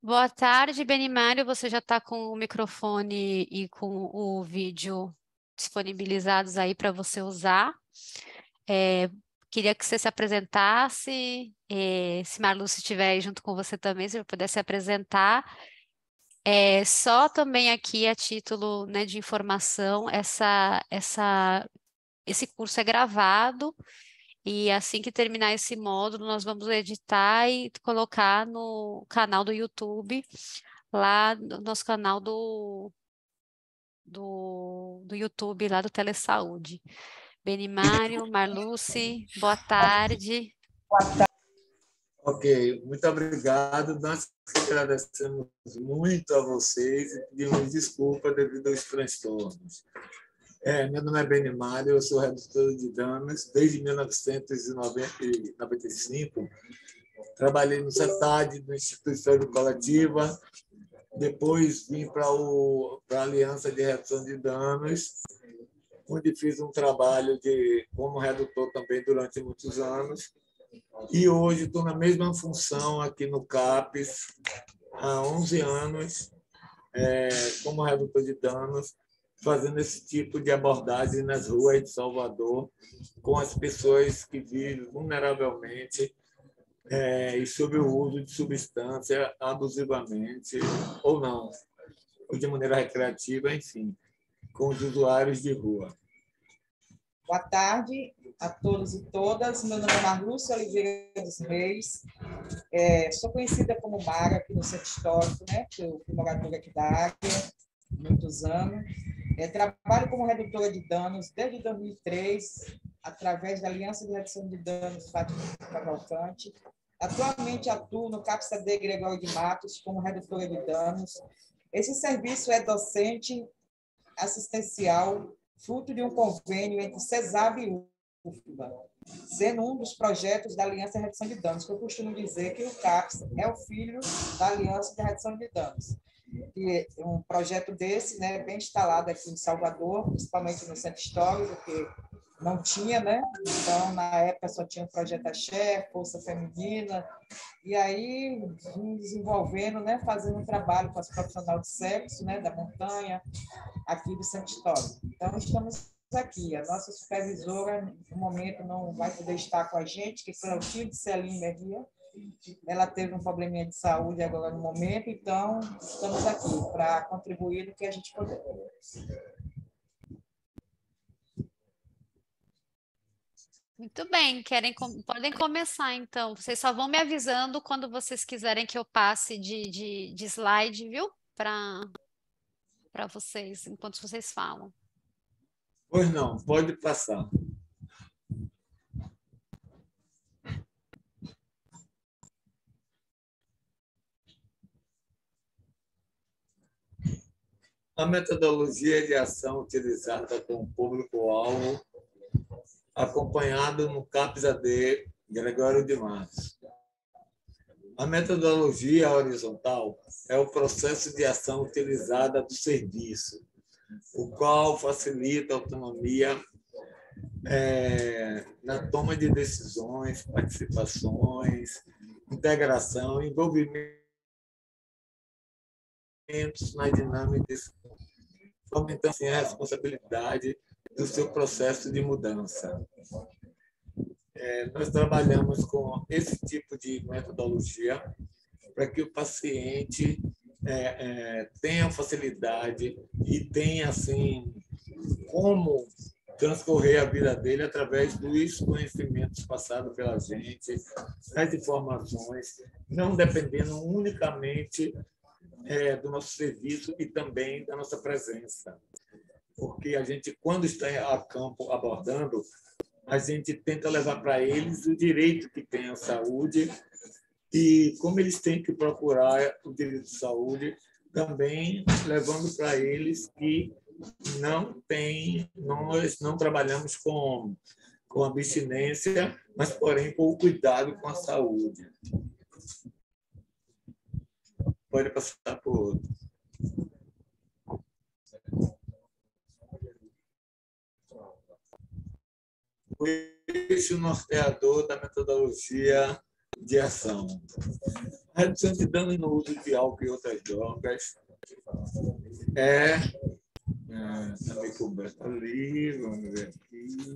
Boa tarde, Benimário. Você já está com o microfone e com o vídeo disponibilizados aí para você usar. É, Queria que você se apresentasse, se Marluce estiver aí junto com você também, se eu pudesse se apresentar. Só também aqui a título, né, de informação, esse curso é gravado e assim que terminar esse módulo, nós vamos editar e colocar no canal do YouTube, lá no nosso canal do YouTube, lá do Telesaúde. Benimário, Marluce, boa tarde. Ok, muito obrigado. Nós agradecemos muito a vocês e pedimos desculpa devido aos transtornos. Meu nome é Benimário, eu sou redutor de danos desde 1995. Trabalhei no CETAD, no Instituto de Saúde Coletiva, depois vim para a Aliança de Redução de Danos, onde fiz um trabalho como redutor também durante muitos anos. E hoje estou na mesma função aqui no CAPES, há 11 anos, como redutor de danos, fazendo esse tipo de abordagem nas ruas de Salvador, com as pessoas que vivem vulneravelmente e sob o uso de substância abusivamente, ou não, ou de maneira recreativa, enfim, com os usuários de rua. Boa tarde a todos e todas. Meu nome é Marluce Oliveira dos Reis. Sou conhecida como Mara aqui no Centro Histórico, né? Eu fui moradora aqui da área há muitos anos. Trabalho como redutora de danos desde 2003, através da Aliança de Redução de Danos Fátima Cavalcante. Atualmente atuo no CAPS-AD Gregório de Matos como redutora de danos. Esse serviço é docente assistencial, fruto de um convênio entre CESAB e UFBA, sendo um dos projetos da Aliança de Redução de Danos, que eu costumo dizer que o CAPS é o filho da Aliança de Redução de Danos. E um projeto desse, né, bem instalado aqui em Salvador, principalmente no Centro Histórico, porque não tinha, né? Então, na época, só tinha o Projeto Axé, Força Feminina, e aí vim desenvolvendo, né, fazendo um trabalho com as profissionais de sexo, né, da montanha, aqui do Centro Histórico. Então, estamos aqui. A nossa supervisora, no momento, não vai poder estar com a gente, que foi o tio de Celine Merria. Ela teve um probleminha de saúde agora no momento, então estamos aqui para contribuir no que a gente puder. Muito bem, podem começar então. Vocês só vão me avisando quando vocês quiserem que eu passe de slide, viu? Para vocês, enquanto vocês falam. Pois não, pode passar. A metodologia de ação utilizada com o público-alvo, acompanhado no CAPS-AD Gregório de Matos. A metodologia horizontal é o processo de ação utilizada do serviço, o qual facilita a autonomia na toma de decisões, participações, integração, envolvimento na dinâmica, aumentando assim, a responsabilidade do seu processo de mudança. Nós trabalhamos com esse tipo de metodologia para que o paciente tenha facilidade e tenha assim como transcorrer a vida dele através dos conhecimentos passados pela gente, das informações, não dependendo unicamente do nosso serviço e também da nossa presença. Porque a gente, quando está a campo abordando, a gente tenta levar para eles o direito que tem à saúde e como eles têm que procurar o direito de saúde, também levando para eles que nós não trabalhamos com abstinência, mas, porém, com o cuidado com a saúde. Pode passar por outro. O eixo norteador da metodologia de ação. A redução de danos no uso de álcool e outras drogas está meio coberto ali, vamos ver aqui.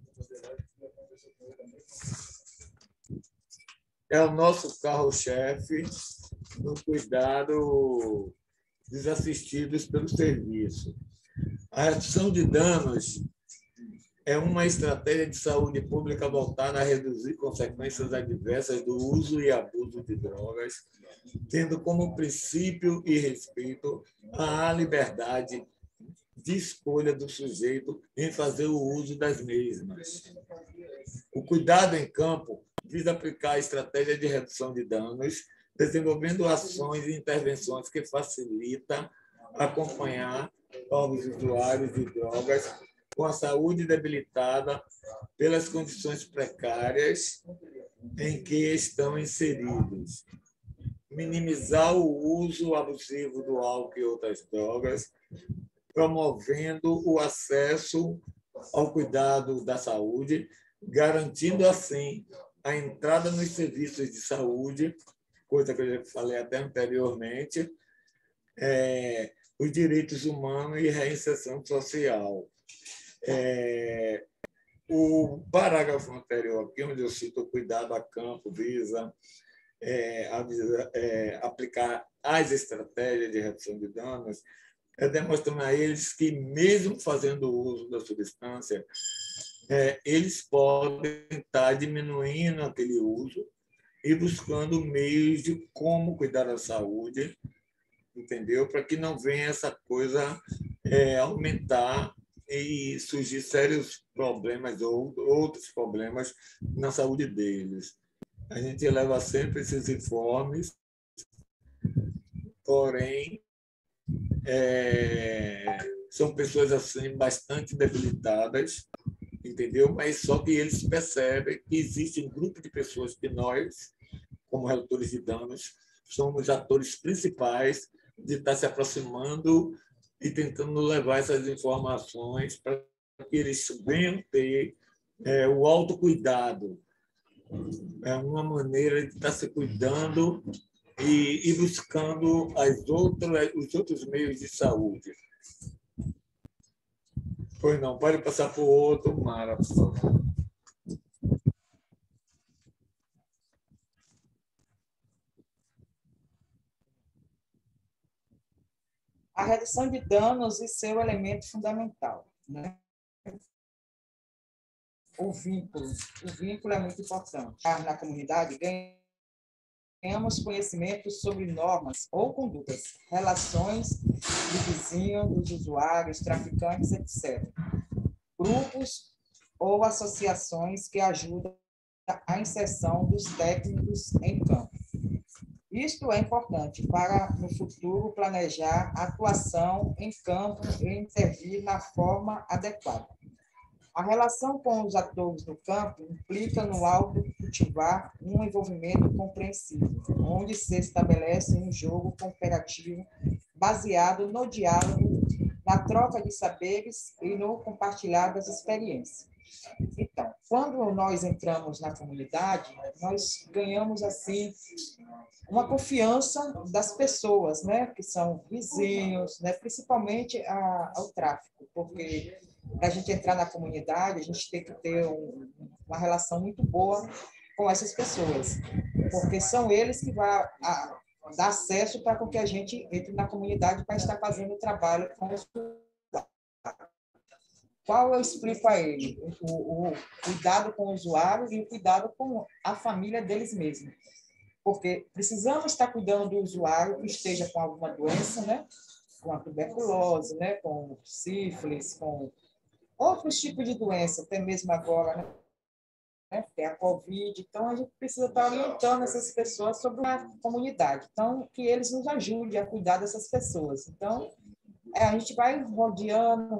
É o nosso carro-chefe no cuidado dos assistidos pelo serviço. A redução de danos é uma estratégia de saúde pública voltada a reduzir consequências adversas do uso e abuso de drogas, tendo como princípio e respeito à liberdade de escolha do sujeito em fazer o uso das mesmas. O cuidado em campo visa aplicar a estratégia de redução de danos, desenvolvendo ações e intervenções que facilitam acompanhar os usuários de drogas com a saúde debilitada pelas condições precárias em que estão inseridos. Minimizar o uso abusivo do álcool e outras drogas, promovendo o acesso ao cuidado da saúde, garantindo, assim, a entrada nos serviços de saúde, coisa que eu já falei até anteriormente, os direitos humanos e reinserção social. O parágrafo anterior, aqui, onde eu cito o cuidado a campo, visa aplicar as estratégias de redução de danos, demonstrando a eles que, mesmo fazendo uso da substância, eles podem estar diminuindo aquele uso e buscando meios de como cuidar da saúde, entendeu? Para que não venha essa coisa aumentar e surgir sérios problemas ou outros problemas na saúde deles. A gente leva sempre esses informes, porém, são pessoas assim bastante debilitadas, entendeu? Mas só que eles percebem que existe um grupo de pessoas que nós, como relatores de danos, somos atores principais de estar se aproximando e tentando levar essas informações para que eles venham ter o autocuidado. É uma maneira de estar se cuidando e buscando os outros meios de saúde. Pois não, pode passar para o outro, Mara, por favor. A redução de danos e seu elemento fundamental, né? O vínculo é muito importante. Na comunidade, ganhamos conhecimento sobre normas ou condutas, relações do vizinho, dos usuários, traficantes, etc. Grupos ou associações que ajudam a inserção dos técnicos em campo. Isto é importante para, no futuro, planejar a atuação em campo e intervir na forma adequada. A relação com os atores do campo implica no autocultivar um envolvimento compreensível, onde se estabelece um jogo cooperativo baseado no diálogo, na troca de saberes e no compartilhar das experiências. Então, quando nós entramos na comunidade, nós ganhamos, assim, uma confiança das pessoas, né, que são vizinhos, né, principalmente ao tráfico, porque para a gente entrar na comunidade, a gente tem que ter uma relação muito boa com essas pessoas, porque são eles que vão dar acesso para que a gente entre na comunidade para estar fazendo o trabalho com os. Qual eu explico a ele? O cuidado com o usuário e o cuidado com a família deles mesmos. Porque precisamos estar cuidando do usuário que esteja com alguma doença, né? Com a tuberculose, né? Com sífilis, com outros tipos de doença, até mesmo agora, né? Tem a Covid. Então, a gente precisa estar orientando essas pessoas sobre a comunidade. Então, que eles nos ajudem a cuidar dessas pessoas. Então, a gente vai rodeando,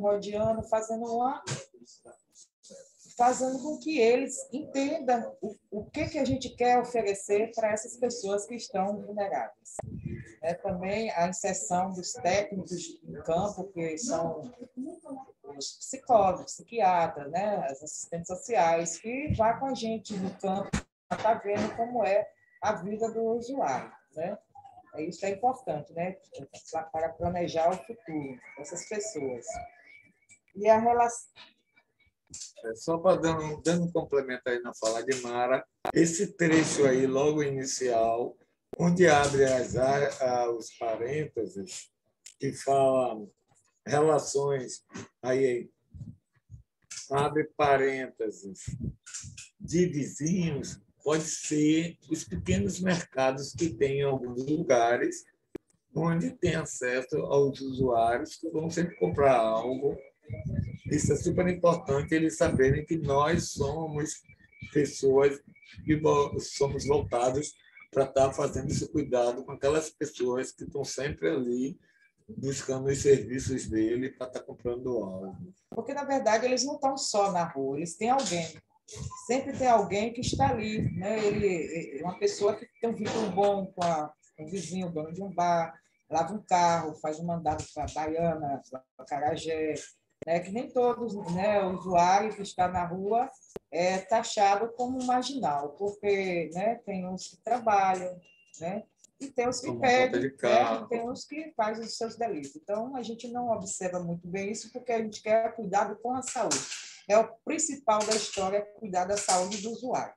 fazendo com que eles entendam o que a gente quer oferecer para essas pessoas que estão vulneráveis. Também a inserção dos técnicos em campo, que são os psicólogos, psiquiatras, né, as assistentes sociais, que vão com a gente no campo para estar vendo como é a vida do usuário. né? Isso é importante, né? Para planejar o futuro dessas pessoas. E a relação... Só para dando um complemento aí na fala de Mara, esse trecho aí, logo inicial, onde abre os parênteses, que fala relações, aí abre parênteses, de vizinhos, pode ser os pequenos mercados que tem em alguns lugares, onde tem acesso aos usuários que vão sempre comprar algo. Isso é super importante, eles saberem que nós somos pessoas que somos voltados para estar fazendo esse cuidado com aquelas pessoas que estão sempre ali buscando os serviços dele para estar comprando algo. Porque, na verdade, eles não estão só na rua, eles têm alguém. Sempre tem alguém que está ali, né? Ele é uma pessoa que tem um vínculo bom com o vizinho, o dono de um bar, lava um carro, faz um mandado para Baiana, para Acarajé, né? Que nem todos, né? O usuário que está na rua é taxado como marginal, porque, né? Tem uns que trabalham, né? E tem os que pedem, né? E tem os que fazem os seus delitos. Então, a gente não observa muito bem isso, porque a gente quer cuidado com a saúde. É o principal da história, cuidar da saúde do usuário.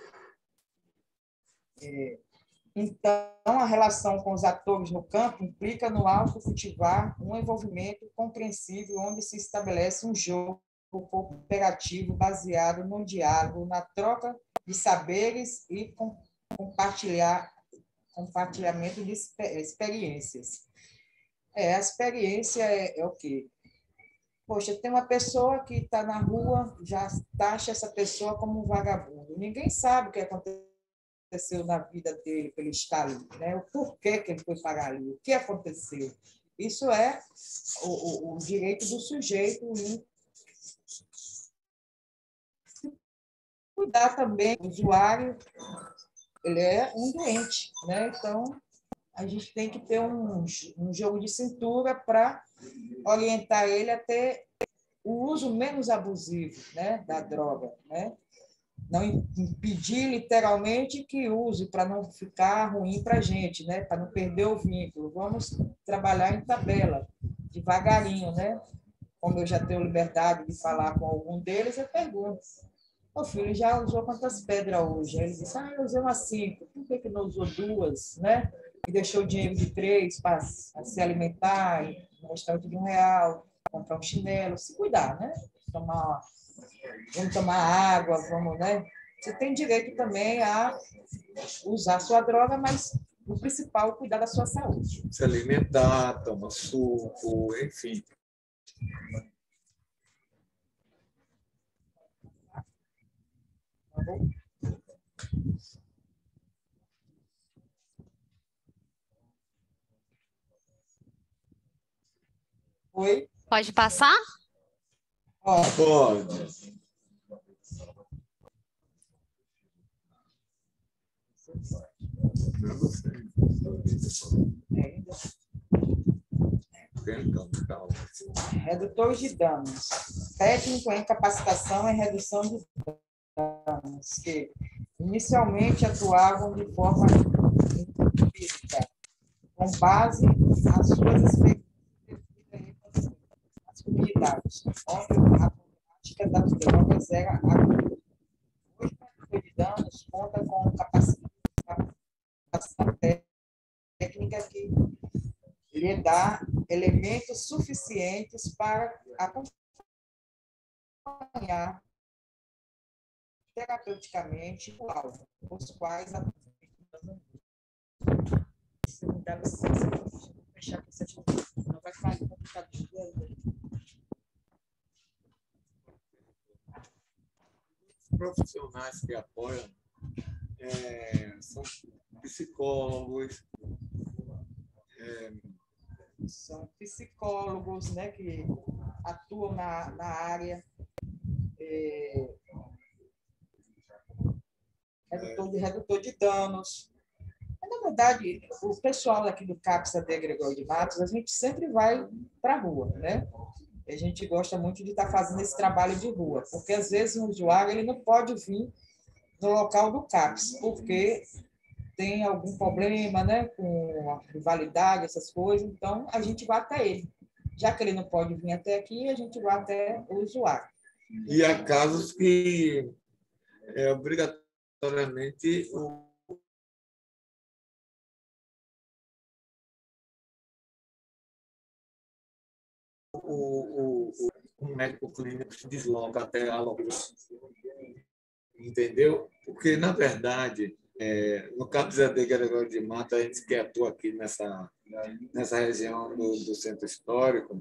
Então, a relação com os atores no campo implica no alto cultivar um envolvimento compreensível, onde se estabelece um jogo cooperativo baseado no diálogo, na troca de saberes e compartilhamento de experiências. A experiência é o quê? Poxa, tem uma pessoa que está na rua, já taxa essa pessoa como um vagabundo. Ninguém sabe o que aconteceu na vida dele, para ele estar ali, né? O porquê que ele foi parar ali, o que aconteceu. Isso é o direito do sujeito em cuidar também do usuário. Ele é um doente, né? Então, a gente tem que ter um jogo de cintura para orientar ele a ter o uso menos abusivo, né, da droga, né? Não impedir literalmente que use para não ficar ruim para a gente, né? Para não perder o vínculo. Vamos trabalhar em tabela, devagarinho, né? Como eu já tenho liberdade de falar com algum deles, eu pergunto: "Ô filho, já usou quantas pedras hoje?" Ele disse: "Eu usei umas 5. Por que não usou 2, né? E deixou o dinheiro de 3 para se alimentar, no restaurante de R$1, comprar um chinelo, se cuidar, né? Vamos tomar água, vamos, né? Você tem direito também a usar a sua droga, mas o principal é cuidar da sua saúde." Se alimentar, tomar suco, enfim. Tá bom? Oi? Pode passar? Pode. Redutores de danos. Técnico em capacitação e redução de danos, que inicialmente atuavam de forma empírica, com base nas suas experiências nas comunidades, onde a prática das drogas era aguda. Hoje, o redutor de danos conta com capacitação técnica que lhe dá elementos suficientes para acompanhar terapeuticamente o alvo, os quais se me dá licença, vou fechar com essa não vai falar complicado. Os profissionais que apoiam são psicólogos, são psicólogos, né, que atuam na área, redutor de danos. Mas, na verdade, o pessoal aqui do CAPS AD Gregório de Matos, a gente sempre vai para a rua, né? A gente gosta muito de estar fazendo esse trabalho de rua, porque às vezes o usuário ele não pode vir no local do CAPS, porque tem algum problema, né, com a rivalidade, essas coisas, então a gente vai até ele. Já que ele não pode vir até aqui, a gente vai até o usuário. E há casos que obrigatoriamente o médico clínico se desloca até a loja. Entendeu? Porque, na verdade, no Cabo Zé de Gregório de Matos, a gente que atua aqui nessa região do centro histórico,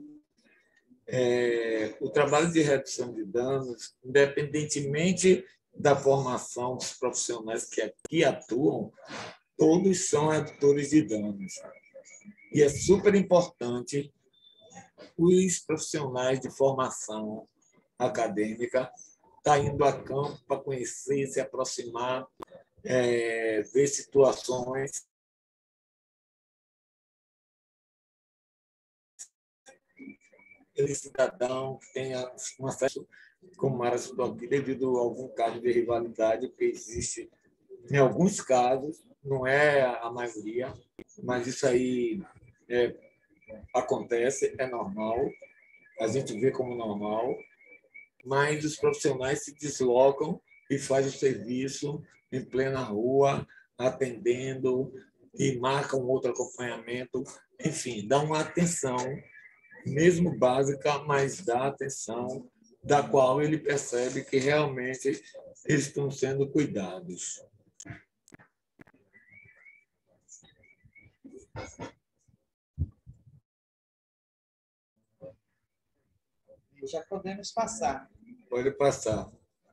o trabalho de redução de danos, independentemente da formação dos profissionais que aqui atuam, todos são redutores de danos. E é super importante os profissionais de formação acadêmica estar indo a campo para conhecer, se aproximar, ver situações. Aquele cidadão que tenha um acesso, como Mara citou aqui, devido a algum caso de rivalidade que existe em alguns casos, não é a maioria, mas isso aí acontece, é normal, a gente vê como normal, mas os profissionais se deslocam e fazem o serviço em plena rua, atendendo e marcam outro acompanhamento, enfim, dá uma atenção, mesmo básica, mas dá atenção da qual ele percebe que realmente eles estão sendo cuidados. Já podemos passar. Pode passar.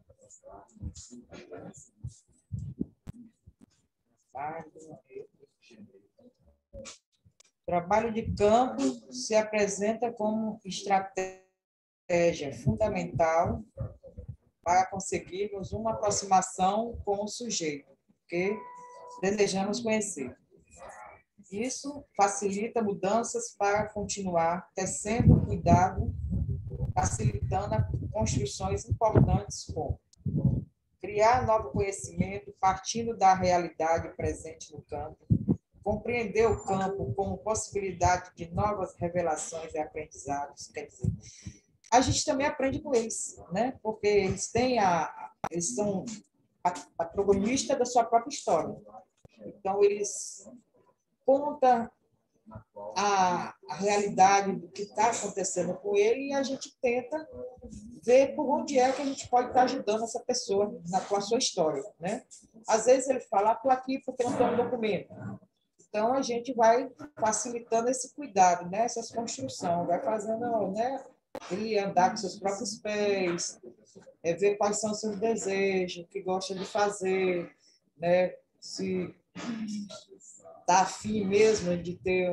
Trabalho de campo se apresenta como estratégia fundamental para conseguirmos uma aproximação com o sujeito que desejamos conhecer. Isso facilita mudanças para continuar tecendo cuidado, facilitando construções importantes como criar novo conhecimento partindo da realidade presente no campo, compreender o campo como possibilidade de novas revelações e aprendizados. Quer dizer, a gente também aprende com eles, né? Porque eles são protagonistas da sua própria história. Então, eles contam a realidade do que está acontecendo com ele e a gente tenta ver por onde é que a gente pode estar ajudando essa pessoa com a sua história, né? Às vezes ele fala, estou aqui porque não tenho um documento. Então, a gente vai facilitando esse cuidado, né? Essa construção, vai fazendo, né? Ele andar com seus próprios pés, ver quais são os seus desejos, o que gosta de fazer, né? Se está afim mesmo de ter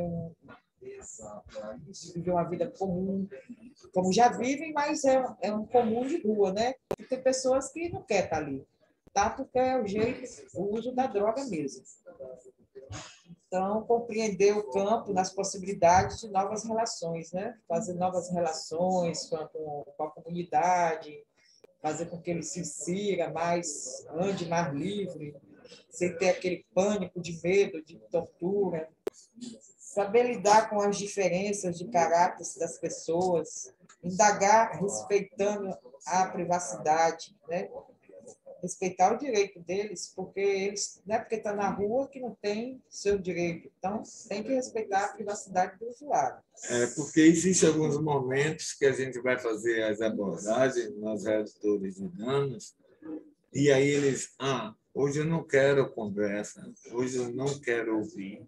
de viver uma vida comum, como já vivem, mas é um comum de rua, né? Tem pessoas que não querem estar ali, tá? Porque é o jeito, o uso da droga mesmo. Então, compreender o campo nas possibilidades de novas relações, né? Fazer novas relações com a comunidade, fazer com que ele se insira mais, ande mais livre, sem ter aquele pânico de medo, de tortura. Saber lidar com as diferenças de caráter das pessoas, indagar respeitando a privacidade, né? Respeitar o direito deles, porque eles, não é porque está na rua que não tem seu direito. Então, tem que respeitar a privacidade do usuário. Porque existem alguns momentos que a gente vai fazer as abordagens nos redutores de danos, e aí eles, hoje eu não quero conversa, hoje eu não quero ouvir,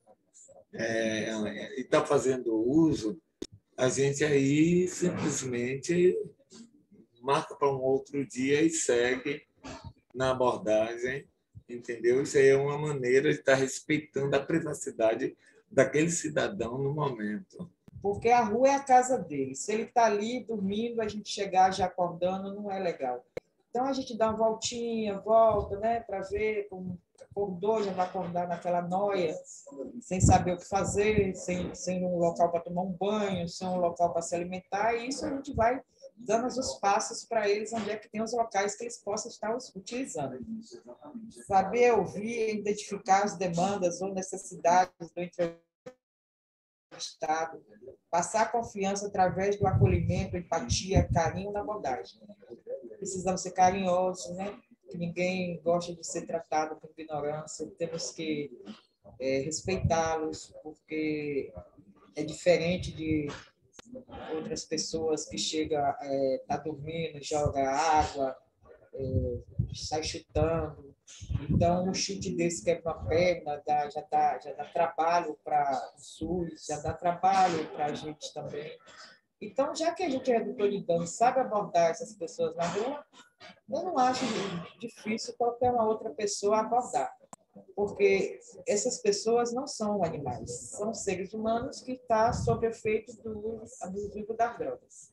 e está fazendo uso, a gente aí simplesmente marca para um outro dia e segue na abordagem, entendeu? Isso aí é uma maneira de estar respeitando a privacidade daquele cidadão no momento. Porque a rua é a casa dele. Se ele está ali dormindo, a gente chegar já acordando, não é legal. Então, a gente dá uma voltinha, volta, né, para ver como acordou, já vai acordar naquela noia, sem saber o que fazer, sem um local para tomar um banho, sem um local para se alimentar, e isso a gente vai dando os passos para eles, onde é que tem os locais que eles possam estar utilizando. Saber ouvir, identificar as demandas ou necessidades do entrevistado, passar confiança através do acolhimento, empatia, carinho na abordagem. Precisamos ser carinhosos, né? Que ninguém gosta de ser tratado com ignorância, temos que respeitá-los, porque é diferente de outras pessoas que chegam, tá dormindo, joga água, sai chutando. Então, um chute desse quebra uma perna, já dá trabalho para o SUS, já dá trabalho para a gente também. Então, já que a gente é redutor de danos, sabe abordar essas pessoas na rua, eu não acho difícil qualquer uma outra pessoa abordar, porque essas pessoas não são animais, são seres humanos que estão sob efeito do uso abusivo das drogas.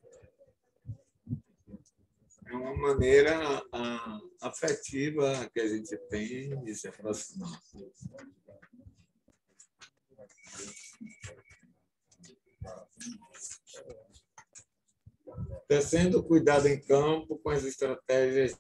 É uma maneira afetiva que a gente tem de se aproximar. Tecendo cuidado em campo com as estratégias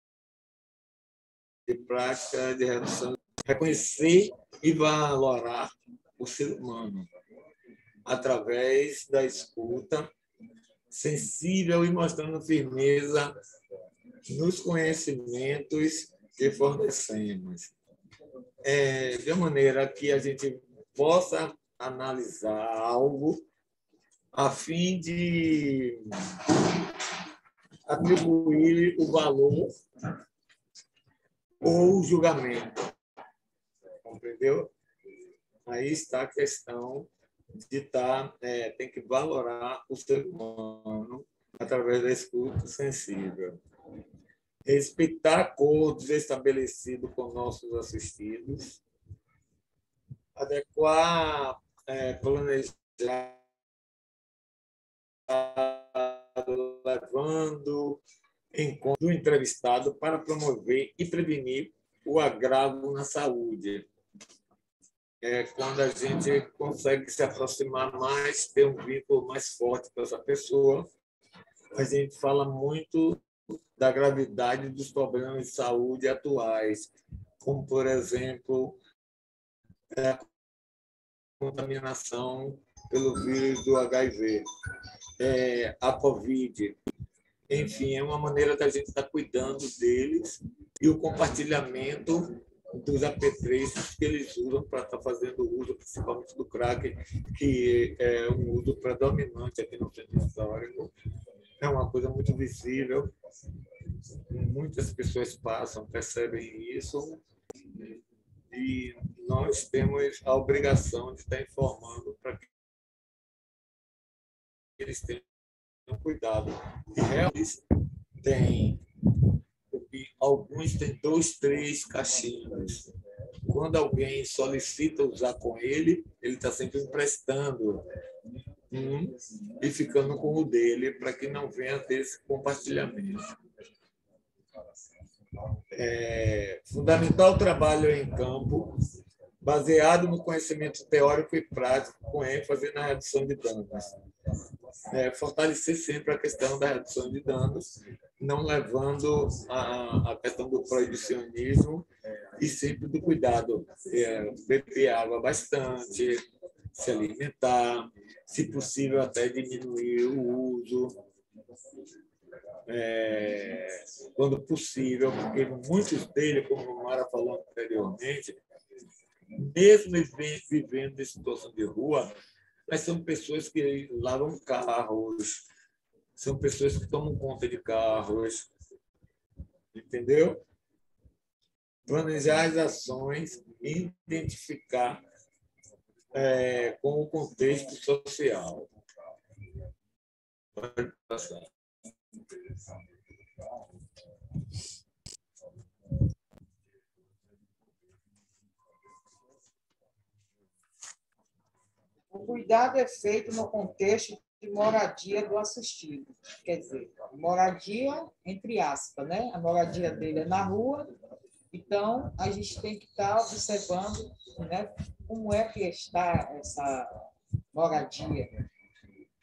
de prática de redução, reconhecer e valorar o ser humano através da escuta sensível e mostrando firmeza nos conhecimentos que fornecemos, de maneira que a gente possa analisar algo a fim de atribuir o valor ou o julgamento. Compreendeu? Aí está a questão de tem que valorar o ser humano através da escuta sensível. Respeitar acordos estabelecidos com nossos assistidos. Adequar, planejar, levando em conta o entrevistado para promover e prevenir o agravo na saúde. Quando a gente consegue se aproximar mais, ter um vínculo mais forte com essa pessoa, a gente fala muito da gravidade dos problemas de saúde atuais, como, por exemplo, a contaminação pelo vírus do HIV, a Covid. Enfim, é uma maneira da gente estar cuidando deles e o compartilhamento dos apetrechos que eles usam para estar fazendo uso, principalmente do crack, que é um uso predominante aqui no centro histórico. É uma coisa muito visível, muitas pessoas passam, percebem isso, e nós temos a obrigação de estar informando para que eles tenham cuidado. E realmente tem. Alguns têm 2, 3 caixinhos. Quando alguém solicita usar com ele está sempre emprestando e ficando com o dele para que não venha ter esse compartilhamento. Fundamental o trabalho em campo, baseado no conhecimento teórico e prático, com ênfase na redução de danos. Fortalecer sempre a questão da redução de danos, não levando a questão do proibicionismo e sempre do cuidado. Beber água bastante, se alimentar, se possível até diminuir o uso, quando possível, porque muitos deles, como a Mara falou anteriormente, mesmo vivendo em situação de rua, mas são pessoas que lavam carros, são pessoas que tomam conta de carros, entendeu? Planejar as ações e identificar com o contexto social. Pode passar. O cuidado é feito no contexto de moradia do assistido. Quer dizer, moradia, entre aspas, né? A moradia dele é na rua, então a gente tem que estar observando, né, como é que está essa moradia.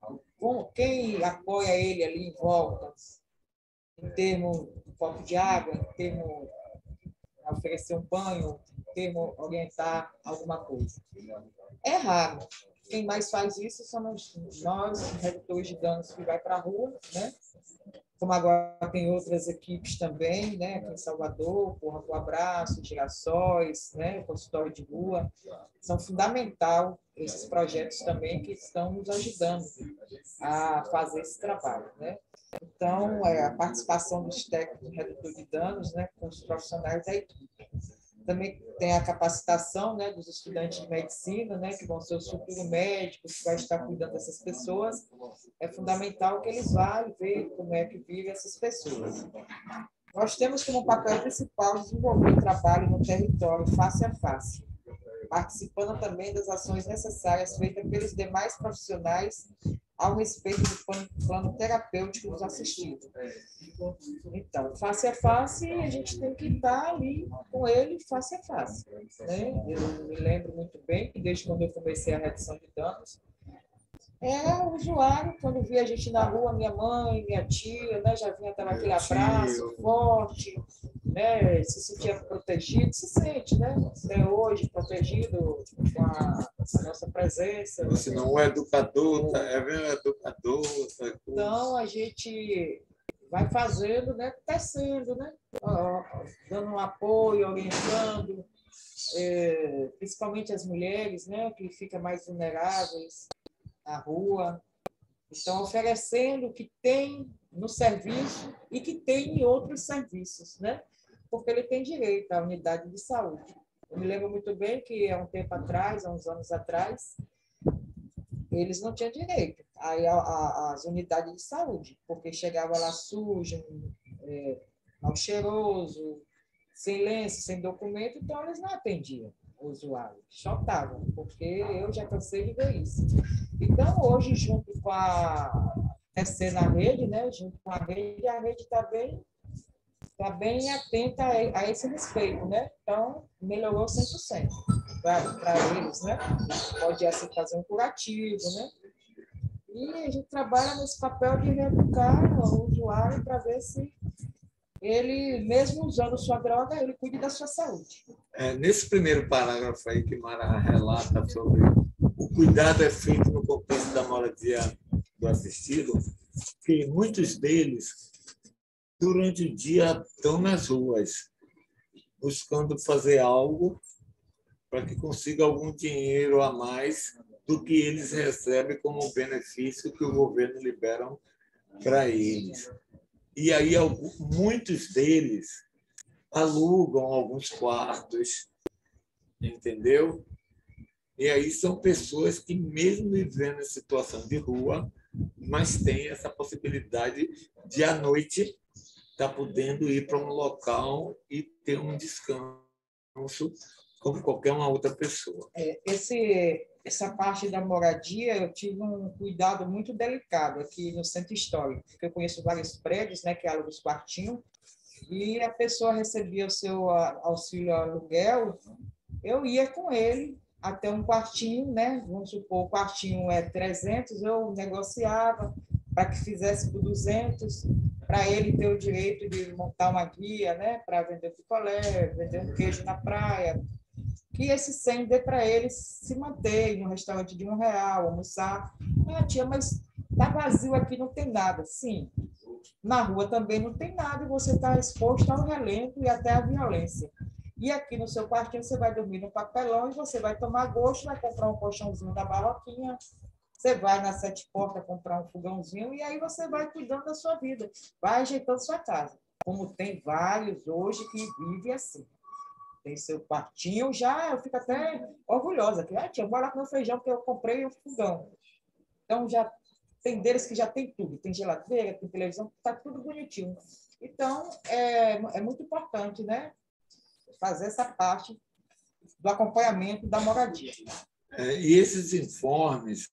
quem apoia ele ali em volta, em termos de copo de água, em termos de oferecer um banho, em termos de orientar alguma coisa. É raro. Quem mais faz isso somos nós, redutores de danos, que vai para a rua, né? Como agora tem outras equipes também, né? Aqui em Salvador, Porra do Abraço, Girassóis, né? Consultório de Rua. São fundamental esses projetos também que estão nos ajudando a fazer esse trabalho, né? Então, a participação dos técnicos de redutor de danos, né? Com os profissionais da equipe. Também tem a capacitação, né, dos estudantes de medicina, né, que vão ser os futuros médicos, que vai estar cuidando dessas pessoas. É fundamental que eles vá e vejam como é que vivem essas pessoas. Nós temos como papel principal desenvolver o trabalho no território face a face, participando também das ações necessárias feitas pelos demais profissionais ao respeito do plano terapêutico dos assistidos. Então, face a face, a gente tem que estar ali com ele face a face. Né? Eu me lembro muito bem que desde quando eu comecei a redução de danos, era o usuário, quando via a gente na rua, minha mãe, minha tia, né, já vinha dando aquele abraço forte, né, se sentia protegido, se sente, né, até hoje protegido com a nossa presença. Você não é educador, é meu educador. Então, a gente vai fazendo, né, tecendo, né, dando um apoio, orientando, principalmente as mulheres, né, que ficam mais vulneráveis na rua. Então, oferecendo o que tem no serviço e que tem em outros serviços, né? Porque ele tem direito à unidade de saúde. Eu me lembro muito bem que há um tempo atrás, há uns anos atrás, eles não tinham direito às unidades de saúde, porque chegava lá sujo, mal cheiroso, sem lenço, sem documento, então eles não atendiam o usuário, chocavam, porque eu já cansei de ver isso. Então, hoje, junto com a TC na rede, né, junto com a rede está bem atenta a esse respeito, né? Então, melhorou 100% para eles, né? Pode assim, fazer um curativo, né? E a gente trabalha nesse papel de reeducar o usuário para ver se ele, mesmo usando sua droga, ele cuide da sua saúde. Nesse primeiro parágrafo aí que Mara relata sobre o cuidado é feito no contexto da moradia do assistido, que muitos deles, durante o dia, estão nas ruas, buscando fazer algo para que consiga algum dinheiro a mais do que eles recebem como benefício que o governo libera para eles. E aí, muitos deles alugam alguns quartos, entendeu? E aí são pessoas que, mesmo vivendo em situação de rua, mas têm essa possibilidade de, à noite, estar podendo ir para um local e ter um descanso como qualquer uma outra pessoa. Essa parte da moradia, eu tive um cuidado muito delicado aqui no Centro Histórico, porque eu conheço vários prédios, né, que alugam os quartinhos, e a pessoa recebia o seu auxílio aluguel, eu ia com ele até um quartinho, né? Vamos supor, o quartinho é 300, eu negociava para que fizesse por 200, para ele ter o direito de montar uma guia, né? Para vender picolé, vender um queijo na praia, que esse 100 dê para ele se manter em um restaurante de R$1, almoçar. Ah, tia, mas tá vazio aqui, não tem nada. Sim, na rua também não tem nada e você está exposto ao relento e até à violência. E aqui no seu quartinho você vai dormir no papelão e você vai tomar gosto, vai comprar um colchãozinho da barroquinha, você vai na Sete Portas comprar um fogãozinho e aí você vai cuidando da sua vida, vai ajeitando sua casa. Como tem vários hoje que vivem assim. Tem seu quartinho, já eu fico até orgulhosa. Que, tia, eu vou lá com meu feijão porque eu comprei um fogão. Então, já tem deles que já tem tudo. Tem geladeira, tem televisão, está tudo bonitinho. Então, é muito importante, né? Fazer essa parte do acompanhamento da moradia. E esses informes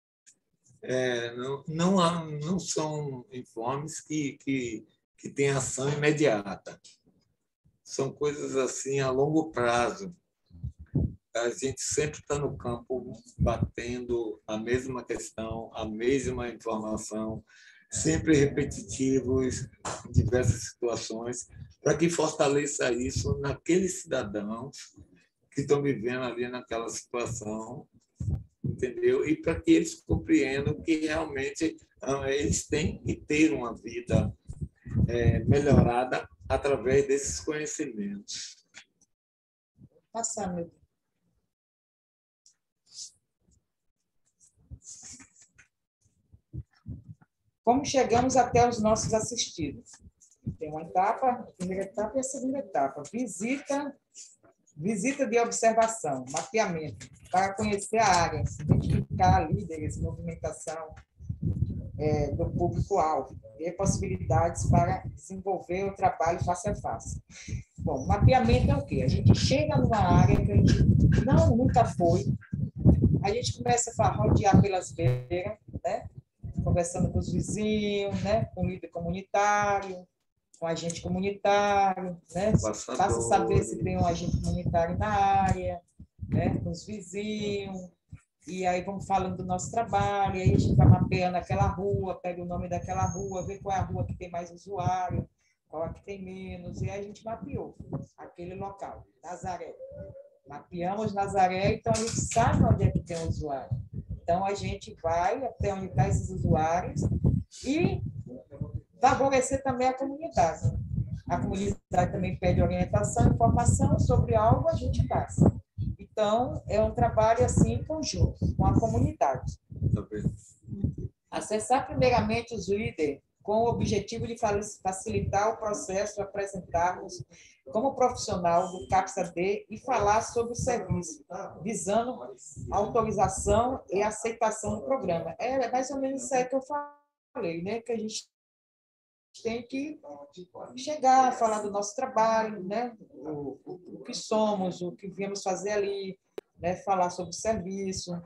não são informes que têm ação imediata. São coisas assim a longo prazo. a gente sempre está no campo batendo a mesma questão, a mesma informação, sempre repetitivos em diversas situações, para que fortaleça isso naqueles cidadãos que estão vivendo ali naquela situação, entendeu? E para que eles compreendam que realmente eles têm que ter uma vida melhorada através desses conhecimentos. Passar, meu Deus. Como chegamos até os nossos assistidos? Tem uma etapa, a primeira etapa e a segunda etapa. Visita de observação, mapeamento, para conhecer a área, identificar líderes, movimentação do público-alvo, e possibilidades para desenvolver o trabalho face a face. Bom, mapeamento é o quê? A gente chega numa área que a gente nunca foi, a gente começa a rodear pelas beiras, né? Conversando com os vizinhos, né? Com o líder comunitário, com agente comunitário, né? Passa a saber se tem um agente comunitário na área, né? Com os vizinhos, e aí vamos falando do nosso trabalho, e aí a gente vai mapeando aquela rua, pega o nome daquela rua, vê qual é a rua que tem mais usuário, qual é que tem menos, e aí a gente mapeou aquele local, Nazaré. Mapeamos Nazaré, então a gente sabe onde é que tem o usuário. Então a gente vai até onde estão esses usuários e favorecer também a comunidade. A comunidade também pede orientação, informação sobre algo, a gente passa. Então, é um trabalho assim conjunto com a comunidade. Acessar primeiramente os líderes com o objetivo de facilitar o processo de apresentarmos como profissional do CAPS-AD e falar sobre o serviço, visando a autorização e aceitação do programa. É mais ou menos isso aí que eu falei, né? Que a gente tem que chegar a falar do nosso trabalho, né? O que somos, o que viemos fazer ali, né? Falar sobre o serviço.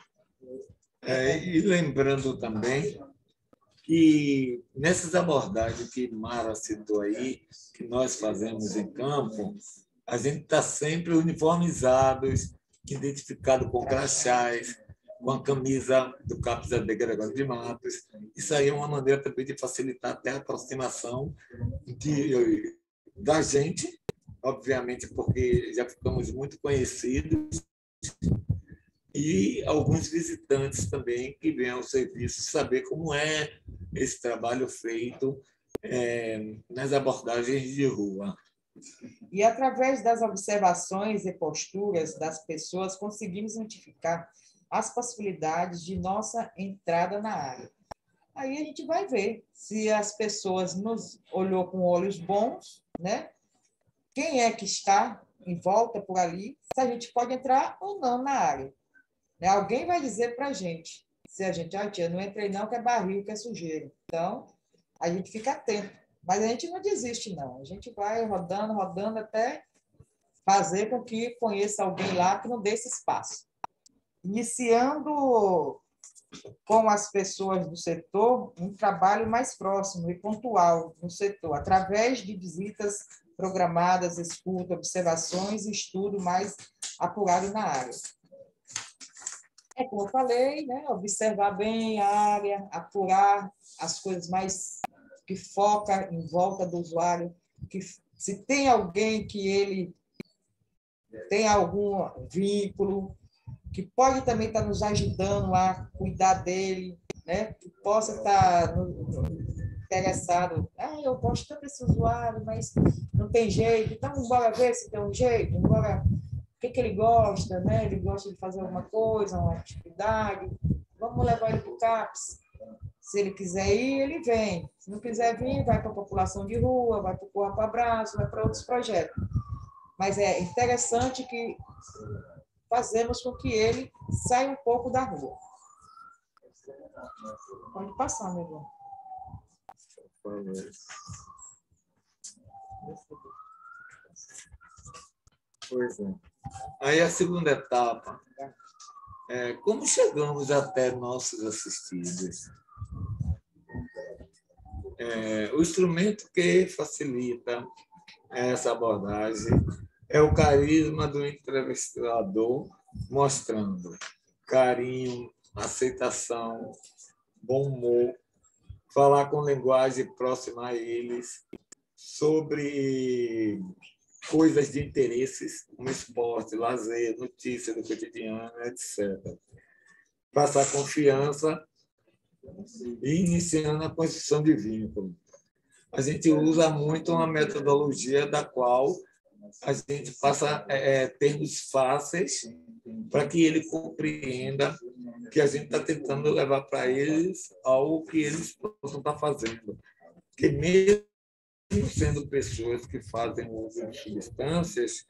E lembrando também que nessas abordagens que Mara citou aí, que nós fazemos em campo, a gente está sempre uniformizados, identificado com crachás, com a camisa do CAPS-AD Gregório de Matos. Isso aí é uma maneira também de facilitar até a aproximação da gente, obviamente, porque já ficamos muito conhecidos, e alguns visitantes também que vêm ao serviço saber como é esse trabalho feito nas abordagens de rua. E, através das observações e posturas das pessoas, conseguimos identificar as possibilidades de nossa entrada na área. Aí a gente vai ver se as pessoas nos olhou com olhos bons, né? Quem é que está em volta por ali, se a gente pode entrar ou não na área. Alguém vai dizer para a gente, se a gente, tia, não entrei não, que é barril, que é sujeira. Então, a gente fica atento. Mas a gente não desiste, não. A gente vai rodando, rodando, até fazer com que conheça alguém lá que não dê esse espaço. Iniciando com as pessoas do setor um trabalho mais próximo e pontual no setor, através de visitas programadas, escuta, observações e estudo mais apurado na área. Como eu falei, né? Observar bem a área, apurar as coisas mais que foca em volta do usuário, que se tem alguém que ele tem algum vínculo, que pode também estar nos ajudando a cuidar dele, né? Que possa estar interessado. Eu gosto tanto desse usuário, mas não tem jeito. Então, bora ver se tem um jeito, bora... O que ele gosta, né? Ele gosta de fazer alguma coisa, uma atividade. Vamos levar ele para o CAPS. Se ele quiser ir, ele vem. Se não quiser vir, vai para a população de rua, vai para o Corra para Abraço, vai para outros projetos. Mas é interessante que fazemos com que ele saia um pouco da rua. Pode passar, meu irmão. Pois é. Aí a segunda etapa é como chegamos até nossos assistidos. O instrumento que facilita essa abordagem É o carisma do entrevistador mostrando carinho, aceitação, bom humor, falar com linguagem próxima a eles, sobre coisas de interesses, como esporte, lazer, notícia do cotidiano, etc. Passar confiança e iniciando a construção de vínculo. A gente usa muito uma metodologia da qual a gente passa termos fáceis para que ele compreenda que a gente está tentando levar para eles algo que eles possam estar fazendo. Porque mesmo sendo pessoas que fazem uso de substâncias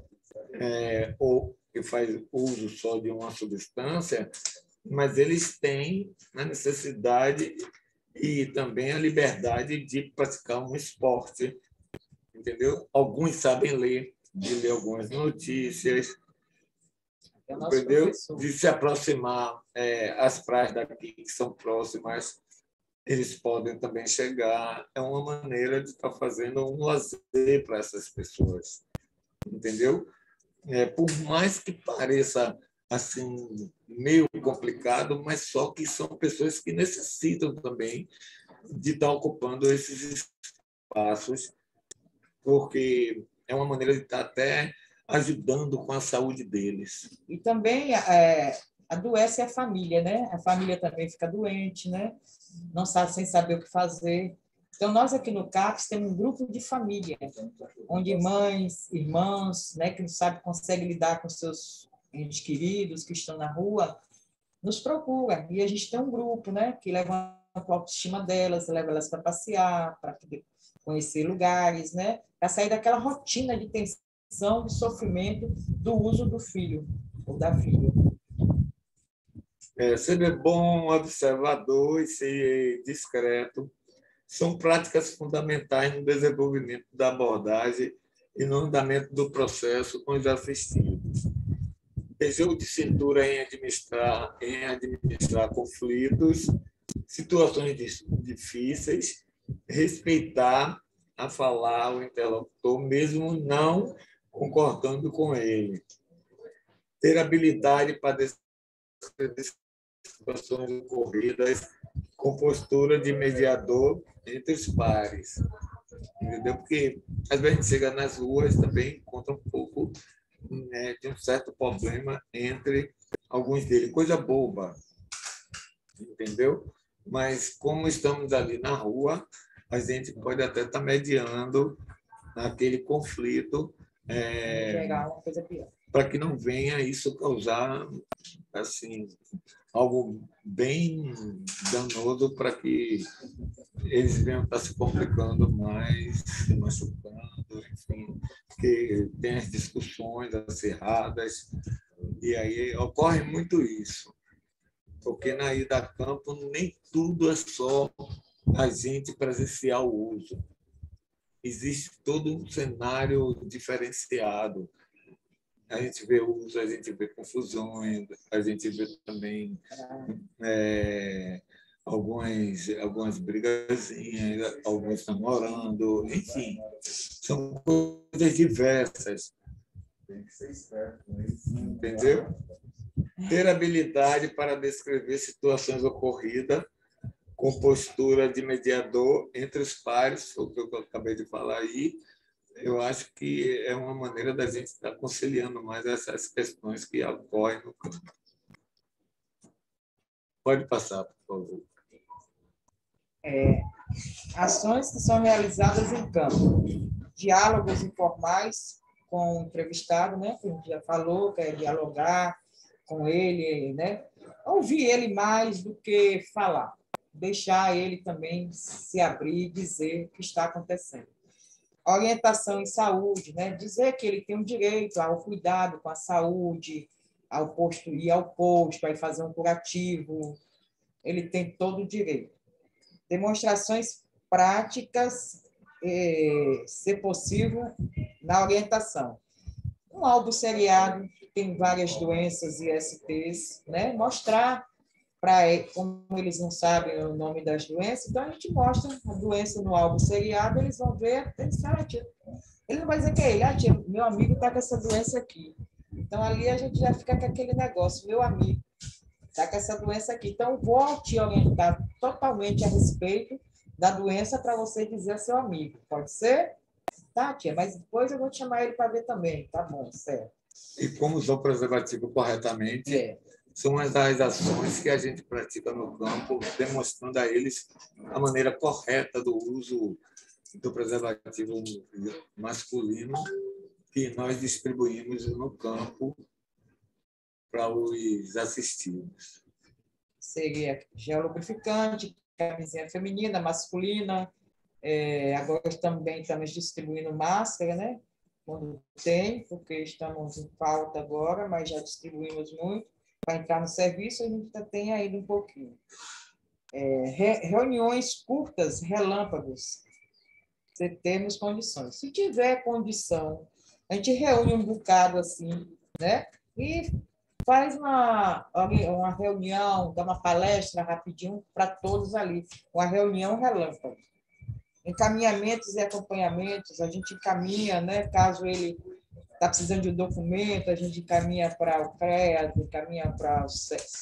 ou que faz uso só de uma substância, mas eles têm a necessidade e também a liberdade de praticar um esporte, entendeu? Alguns sabem ler, de ler algumas notícias, entendeu? De se aproximar às praias daqui que são próximas, eles podem também chegar. É uma maneira de estar fazendo um lazer para essas pessoas, entendeu? Por mais que pareça assim meio complicado, mas só que são pessoas que necessitam também de estar ocupando esses espaços, porque é uma maneira de estar até ajudando com a saúde deles. E também adoece a família, né? A família também fica doente, né? Não sabe, sem saber o que fazer. Então, nós aqui no CAPS temos um grupo de família, onde mães, irmãos, né, que não sabem, conseguem lidar com seus entes queridos que estão na rua, nos procura. E a gente tem um grupo, né, que levanta a autoestima delas, leva elas para passear, para poder conhecer lugares, né, para sair daquela rotina de tensão, de sofrimento do uso do filho ou da filha. Ser bom observador e ser discreto são práticas fundamentais no desenvolvimento da abordagem e no andamento do processo com os assistidos. Ter jogo de cintura em administrar conflitos, situações difíceis, respeitar a falar o interlocutor, mesmo não concordando com ele. Ter habilidade para descrever situações ocorridas com postura de mediador entre os pares. Entendeu? Porque às vezes a gente chega nas ruas também encontra um pouco de um certo problema entre alguns deles, coisa boba, entendeu? Mas como estamos ali na rua, a gente pode até estar mediando aquele conflito para que não venha isso causar assim algo bem danoso, para que eles venham estar se complicando mais, se machucando, enfim, que tem as discussões acirradas, e aí ocorre muito isso, porque na ida a campo nem tudo é só a gente presenciar o uso. Existe todo um cenário diferenciado. A gente vê uso, a gente vê confusões, a gente vê também algumas brigazinhas, alguns namorando, enfim, são coisas diversas. Entendeu? Ter habilidade para descrever situações ocorridas com postura de mediador entre os pares, o que eu acabei de falar aí, eu acho que é uma maneira da gente estar conciliando mais essas questões que ocorrem no campo. Pode passar, por favor. Ações que são realizadas em campo. Diálogos informais com o entrevistado, né? Que a gente já falou, que é dialogar com ele, né? Ouvir ele mais do que falar. Deixar ele também se abrir e dizer o que está acontecendo. Orientação em saúde, né? Dizer que ele tem um direito ao cuidado com a saúde, ao posto, ir ao posto, aí fazer um curativo, ele tem todo o direito. Demonstrações práticas, se possível, na orientação. Um álbum seriado que tem várias doenças e ISTs, né? Mostrar como eles não sabem o nome das doenças, então a gente mostra a doença no álbum seriado, eles vão ver, eles falam, tia, ele não vai dizer que é ele, tia, meu amigo está com essa doença aqui. Então, ali a gente já fica com aquele negócio, meu amigo está com essa doença aqui. Então, vou te orientar totalmente a respeito da doença para você dizer ao seu amigo. Pode ser? Tá, tia, mas depois eu vou te chamar ele para ver também. Tá bom, certo. E como usar o preservativo corretamente, são as ações que a gente pratica no campo, demonstrando a eles a maneira correta do uso do preservativo masculino que nós distribuímos no campo para os assistidos. Seria gel lubrificante, camisinha feminina, masculina. Agora também estamos distribuindo máscara, né? Quando tem, porque estamos em falta agora, mas já distribuímos muito. Para entrar no serviço, a gente tem ainda um pouquinho. Reuniões curtas, relâmpagos, se temos condições. Se tiver condição, a gente reúne um bocado assim, né? E faz uma reunião, dá uma palestra rapidinho para todos ali, uma reunião relâmpago. Encaminhamentos e acompanhamentos, a gente encaminha, né? Caso ele está precisando de um documento, a gente encaminha para o CREA, encaminha para o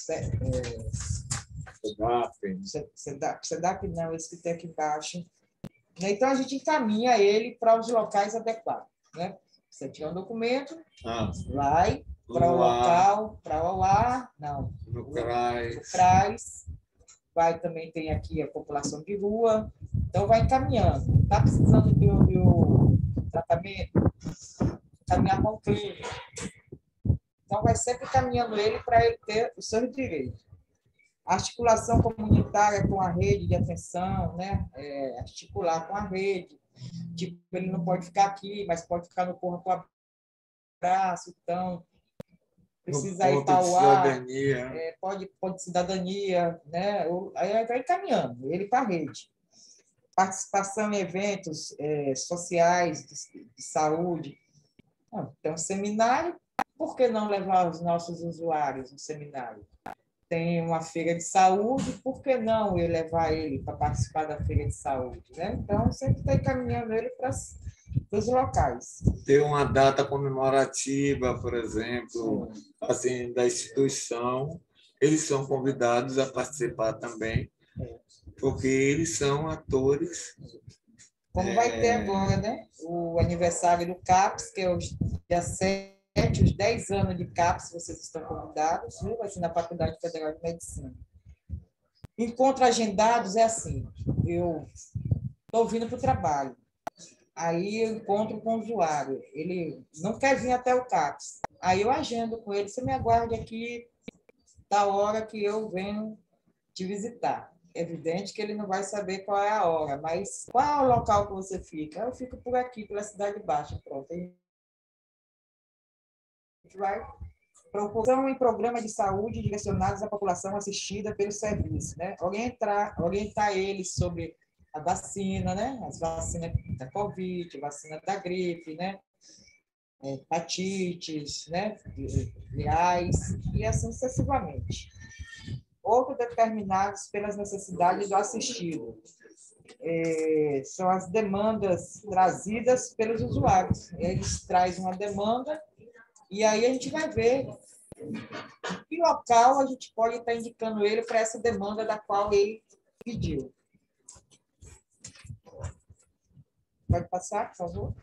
SEDAP, não, esse que tem aqui embaixo. Então, a gente encaminha ele para os locais adequados, né? Você tira um documento, vai para o local, para o OAR, não, no CRAS. CRAS, vai também, tem aqui a população de rua, então vai encaminhando. Está precisando de um tratamento? Caminhar com o clínico. Então, vai sempre caminhando ele para ele ter os seus direitos. Articulação comunitária com a rede de atenção, né? Articular com a rede. Tipo, ele não pode ficar aqui, mas pode ficar no corpo com o braço, então precisa ir para o ar, pode cidadania, né? Aí vai caminhando ele para a rede. Participação em eventos sociais de saúde. Tem um seminário, por que não levar os nossos usuários no seminário? Tem uma feira de saúde, por que não eu levar ele para participar da feira de saúde? Né? Então, sempre está encaminhando ele para os locais. Ter uma data comemorativa, por exemplo, assim, da instituição, eles são convidados a participar também, porque eles são atores. Como vai ter agora, né? O aniversário do CAPS, que é o dia 7, os 10 anos de CAPS, vocês estão convidados, viu? Vai ser na Faculdade Federal de Medicina. Encontro agendados é assim, eu estou vindo para o trabalho, aí eu encontro com o usuário, ele não quer vir até o CAPS, aí eu agendo com ele, você me aguarde aqui da hora que eu venho te visitar. É evidente que ele não vai saber qual é a hora, mas qual é o local que você fica? Eu fico por aqui, pela Cidade Baixa, pronto. A gente vai propor em programa de saúde direcionados à população assistida pelo serviço, né? Orientar eles sobre a vacina, né? As vacinas da Covid, vacina da gripe, né? Hepatites, né? Virais, e assim sucessivamente. Outros determinados pelas necessidades do assistido. São as demandas trazidas pelos usuários. Eles trazem uma demanda e aí a gente vai ver que local a gente pode estar indicando ele para essa demanda da qual ele pediu. Pode passar, por favor?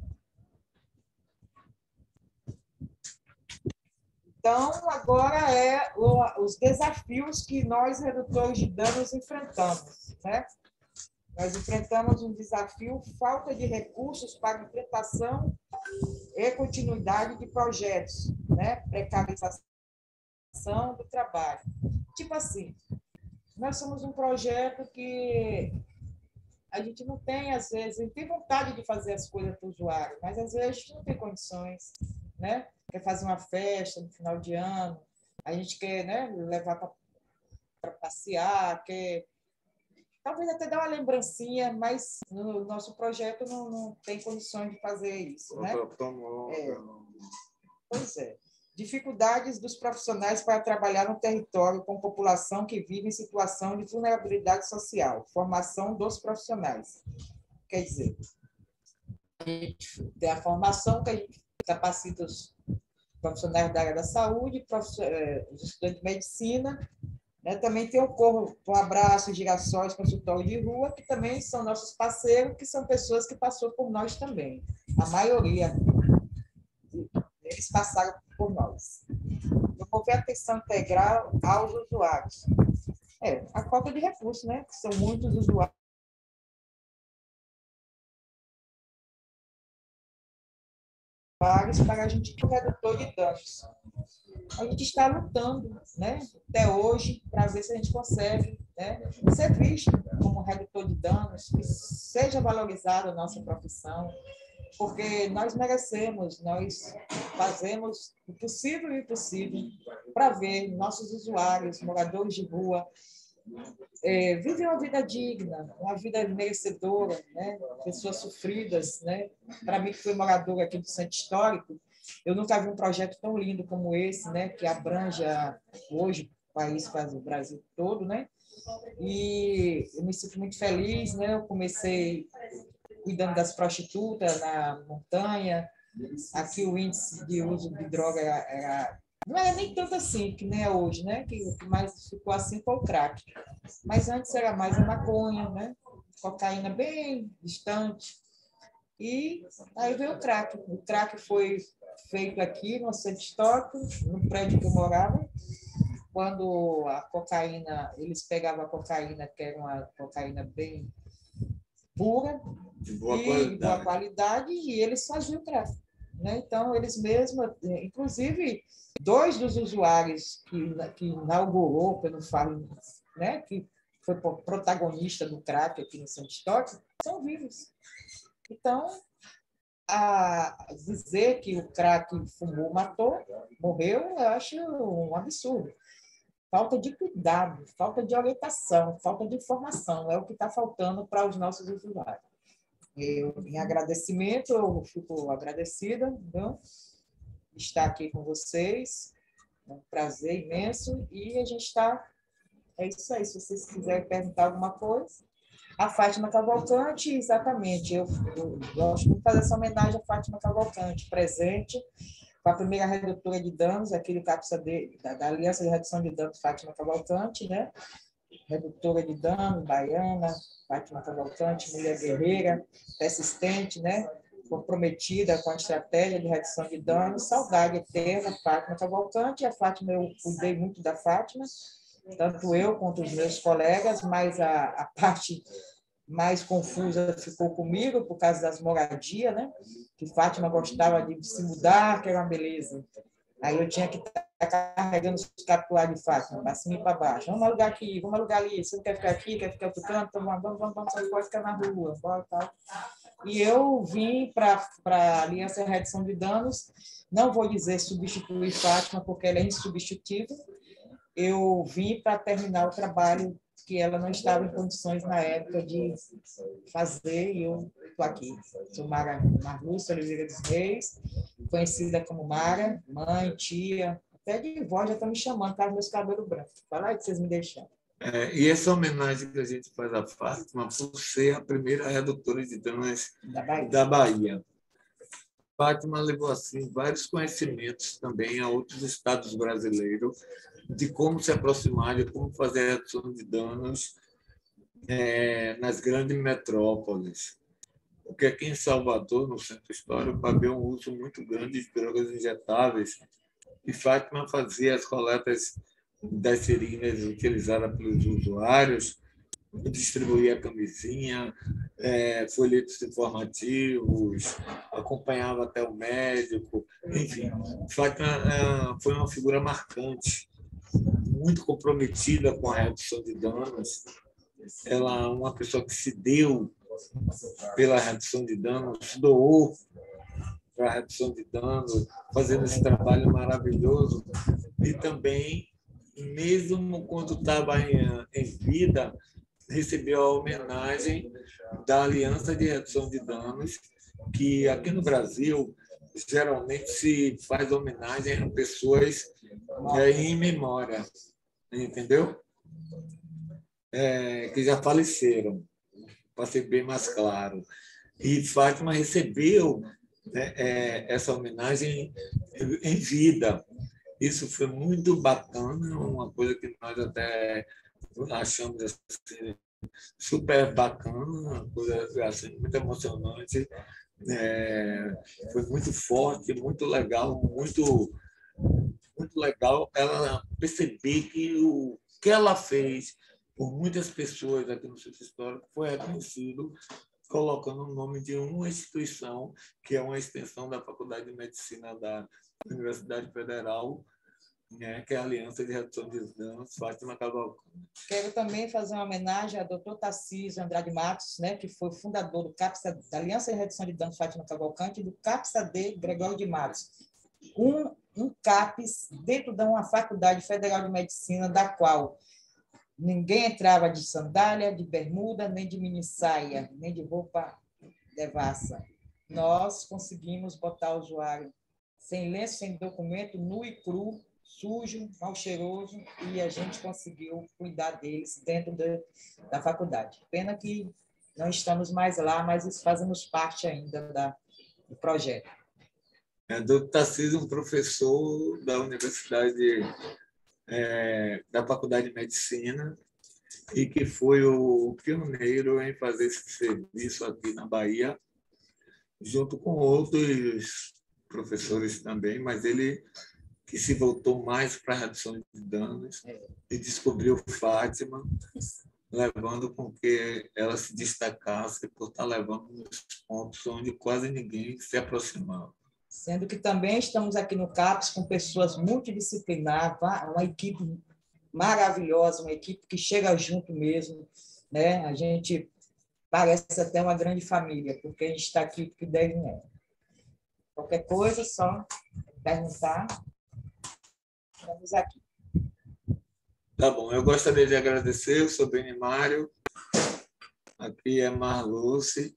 Então, agora os desafios que nós, redutores de danos, enfrentamos, né? Nós enfrentamos um desafio, falta de recursos para implementação e continuidade de projetos, né? Precarização do trabalho. Tipo assim, nós somos um projeto que a gente não tem, às vezes, a gente tem vontade de fazer as coisas para o usuário, mas às vezes a gente não tem condições, né? Quer fazer uma festa no final de ano, a gente quer, né, levar para passear, quer talvez até dar uma lembrancinha, mas no nosso projeto não tem condições de fazer isso, né? Pois é. Dificuldades dos profissionais para trabalhar no território com população que vive em situação de vulnerabilidade social. Formação dos profissionais. Quer dizer, a gente tem a formação que a gente capacita os profissionais da área da saúde, os estudantes de medicina, né? Também tem o Abraço, Girassóis, Consultório de Rua, que também são nossos parceiros, que são pessoas que passaram por nós também. A maioria eles passaram por nós. Promover atenção integral aos usuários. A falta de recursos, né? São muitos usuários para a gente ter um redutor de danos. A gente está lutando, né, até hoje, para ver se a gente consegue, né, ser visto como redutor de danos, que seja valorizada a nossa profissão, porque nós merecemos, nós fazemos o possível e o impossível para ver nossos usuários, moradores de rua, vivem uma vida digna, uma vida merecedora, né? Pessoas sofridas, né? Para mim, que fui moradora aqui do Centro Histórico, eu nunca vi um projeto tão lindo como esse, né? Que abrange hoje o país, quase o Brasil todo, né? E eu me sinto muito feliz, né? Eu comecei cuidando das prostitutas na montanha. Aqui o índice de uso de droga não era nem tanto assim, que nem é hoje, né? Que o que mais ficou assim foi o crack. Mas antes era mais a maconha, né? Cocaína bem distante. E aí veio o crack. O crack foi feito aqui no Centro Histórico, no prédio que eu morava. Quando a cocaína, eles pegavam a cocaína, que era uma cocaína bem pura, de boa qualidade, e eles faziam o crack. Né? Então, eles mesmos, inclusive, 2 dos usuários que inaugurou, que eu não falo, né? Que foi protagonista do crack aqui no Centro Histórico, são vivos. Então, dizer que o crack fumou, matou, morreu, eu acho um absurdo. Falta de cuidado, falta de orientação, falta de informação, é o que está faltando para os nossos usuários. Em agradecimento, eu fico agradecida, então, de estar aqui com vocês, é um prazer imenso, e a gente está... É isso aí, se vocês quiserem perguntar alguma coisa. A Fátima Cavalcante, exatamente, eu gosto de fazer essa homenagem à Fátima Cavalcante, presente, com a primeira redutora de danos, aqui do CAPSA da Aliança de Redução de Danos, Fátima Cavalcante, né? Redutora de danos, baiana, Fátima Cavalcante, mulher guerreira, persistente, né? Comprometida com a estratégia de redução de danos, saudade eterna, Fátima Cavalcante. A Fátima, eu cuidei muito da Fátima, tanto eu quanto os meus colegas, mas a parte mais confusa ficou comigo por causa das moradias, né? Que Fátima gostava de se mudar, que era uma beleza. Aí eu tinha que estar carregando os capulares de Fátima, para cima e para baixo. Vamos alugar aqui, vamos alugar ali. Você não quer ficar aqui, quer ficar no outro canto? Então vamos, você pode ficar na rua. Bora, tal. E eu vim para a Aliança de Redução de Danos, não vou dizer substituir Fátima, porque ela é insubstituível. Eu vim para terminar o trabalho que ela não estava em condições na época de fazer, e eu estou aqui. Sou Mara Marlúcia Oliveira dos Reis, conhecida como Mara, mãe, tia, até de vó já estão me chamando, por causa dos meus cabelos brancos. Fala aí que vocês me deixaram. E essa homenagem que a gente faz à Fátima por ser a primeira redutora de danos da Bahia. Fátima levou assim vários conhecimentos também a outros estados brasileiros de como se aproximar, de como fazer a redução de danos nas grandes metrópoles. Porque aqui em Salvador, no Centro Histórico, havia um uso muito grande de drogas injetáveis e Fátima fazia as coletas das seringas utilizadas pelos usuários, distribuía camisinha, folhetos informativos, acompanhava até o médico, enfim. Fátima foi uma figura marcante, muito comprometida com a redução de danos. Ela é uma pessoa que se deu pela redução de danos, se doou para a redução de danos, fazendo esse trabalho maravilhoso. E também, mesmo quando estava em vida, recebeu a homenagem da Aliança de Redução de Danos, que aqui no Brasil geralmente se faz homenagem a pessoas em memória, entendeu? Que já faleceram, para ser bem mais claro. E Fátima recebeu, né, essa homenagem em vida. Isso foi muito bacana, uma coisa que nós até achamos assim, super bacana, uma coisa assim, muito emocionante. Foi muito forte, muito legal, muito legal ela perceber que o que ela fez por muitas pessoas aqui no Centro Histórico foi reconhecido, colocando o nome de uma instituição, que é uma extensão da Faculdade de Medicina da Universidade Federal, né, que é a Aliança de Redução de Danos, Fátima Cavalcante. Quero também fazer uma homenagem ao Dr. Tarcísio Andrade Matos, né, que foi o fundador do CAPS-AD, da Aliança de Redução de Danos Fátima Cavalcante, e do CAPS-AD Gregório de Matos. Um CAPS dentro de uma Faculdade Federal de Medicina, da qual ninguém entrava de sandália, de bermuda, nem de minissaia, nem de roupa devassa. Nós conseguimos botar o usuário sem lenço, sem documento, nu e cru, sujo, mal cheiroso, e a gente conseguiu cuidar deles dentro da faculdade. Pena que não estamos mais lá, mas fazemos parte ainda do projeto. Do Tarcísio, um professor da Universidade, da Faculdade de Medicina, e que foi o pioneiro em fazer esse serviço aqui na Bahia, junto com outros professores também, mas ele que se voltou mais para a redução de danos e descobriu Fátima, levando com que ela se destacasse por estar levando nos pontos onde quase ninguém se aproximava. Sendo que também estamos aqui no CAPS com pessoas multidisciplinares, uma equipe maravilhosa, uma equipe que chega junto mesmo, né? A gente parece até uma grande família, porque a gente está aqui porque deve não é. Qualquer coisa, só perguntar. Estamos aqui. Tá bom, eu gostaria de agradecer, eu sou Beni Mário, aqui é Marluce.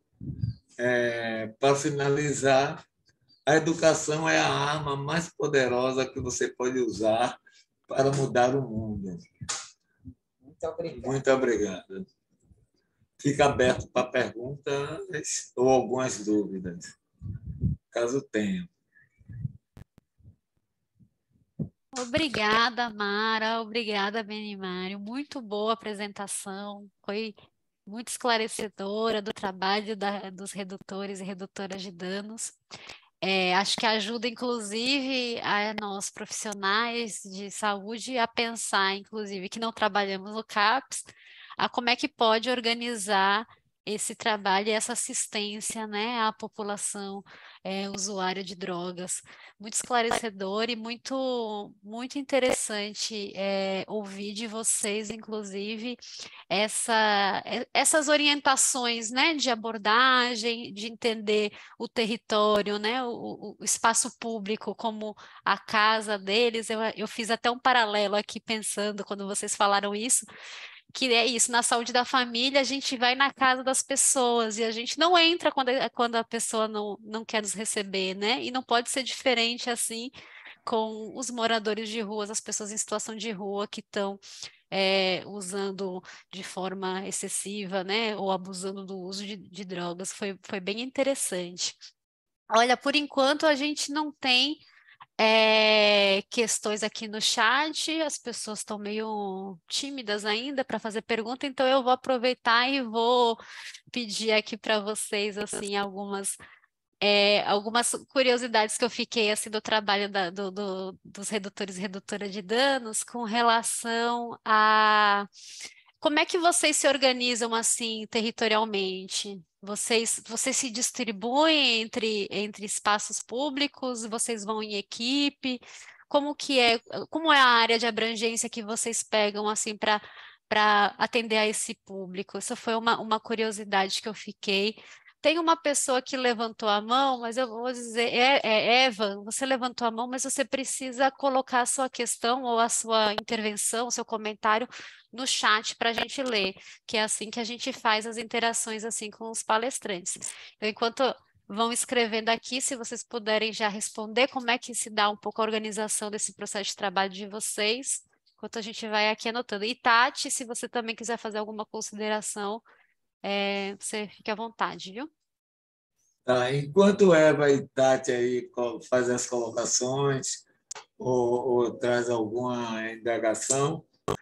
Para finalizar, a educação é a arma mais poderosa que você pode usar para mudar o mundo. Muito obrigado. Muito obrigado. Fica aberto para perguntas ou algumas dúvidas, caso tenha. Obrigada, Mara. Obrigada, Benimário. Muito boa apresentação. Foi muito esclarecedora do trabalho dos redutores e redutoras de danos. Acho que ajuda, inclusive, a nós profissionais de saúde a pensar, inclusive, que não trabalhamos no CAPS, a como é que pode organizar esse trabalho e essa assistência, né, à população usuária de drogas. Muito esclarecedor e muito interessante ouvir de vocês, inclusive, essas orientações, né, de abordagem, de entender o território, né, o espaço público como a casa deles. Eu fiz até um paralelo aqui pensando quando vocês falaram isso, que é isso, na saúde da família a gente vai na casa das pessoas e a gente não entra quando a pessoa não quer nos receber, né? E não pode ser diferente assim com os moradores de ruas, as pessoas em situação de rua que estão usando de forma excessiva, né? Ou abusando do uso de drogas. Foi bem interessante. Olha, por enquanto a gente não tem questões aqui no chat, as pessoas estão meio tímidas ainda para fazer pergunta, então eu vou aproveitar e vou pedir aqui para vocês assim algumas curiosidades que eu fiquei assim do trabalho dos redutores e redutora de danos com relação a como é que vocês se organizam assim territorialmente? Vocês se distribuem entre espaços públicos? Vocês vão em equipe? Como é a área de abrangência que vocês pegam assim para atender a esse público? Isso foi uma curiosidade que eu fiquei. Tem uma pessoa que levantou a mão, mas eu vou dizer, Eva, você levantou a mão, mas você precisa colocar a sua questão ou a sua intervenção, o seu comentário no chat para a gente ler, que é assim que a gente faz as interações assim com os palestrantes. Então, enquanto vão escrevendo aqui, se vocês puderem já responder como é que se dá um pouco a organização desse processo de trabalho de vocês, enquanto a gente vai aqui anotando. E Tati, se você também quiser fazer alguma consideração, você fique à vontade, viu? Tá, enquanto Eva e Tati aí fazem as colocações ou traz alguma indagação,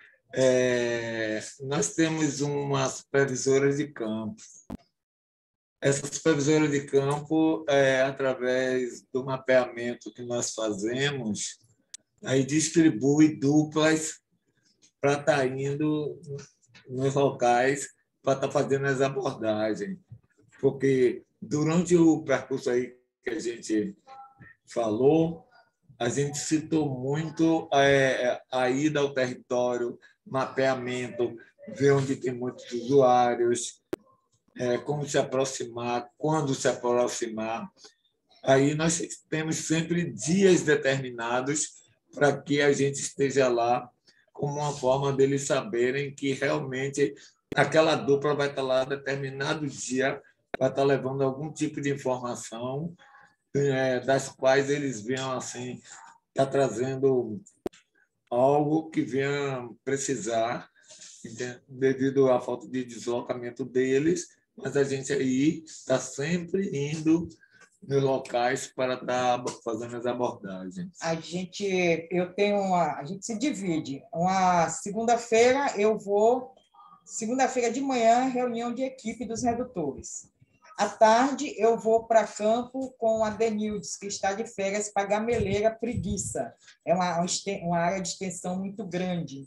nós temos uma supervisora de campo. Essa supervisora de campo, através do mapeamento que nós fazemos, aí distribui duplas para estar indo nos locais para estar fazendo as abordagens. Porque durante o percurso aí que a gente falou, a gente citou muito a ida ao território, mapeamento, ver onde tem muitos usuários, como se aproximar, quando se aproximar. Aí nós temos sempre dias determinados para que a gente esteja lá, como uma forma deles saberem que realmente aquela dupla vai estar lá determinado dia, vai estar levando algum tipo de informação, das quais eles venham assim, estar trazendo algo que venha precisar, devido à falta de deslocamento deles, mas a gente aí está sempre indo nos locais para estar fazendo as abordagens. A gente se divide. Uma segunda-feira segunda-feira de manhã, reunião de equipe dos redutores. À tarde, eu vou para campo com a Denildes, que está de férias para Gameleira Preguiça. É uma área de extensão muito grande.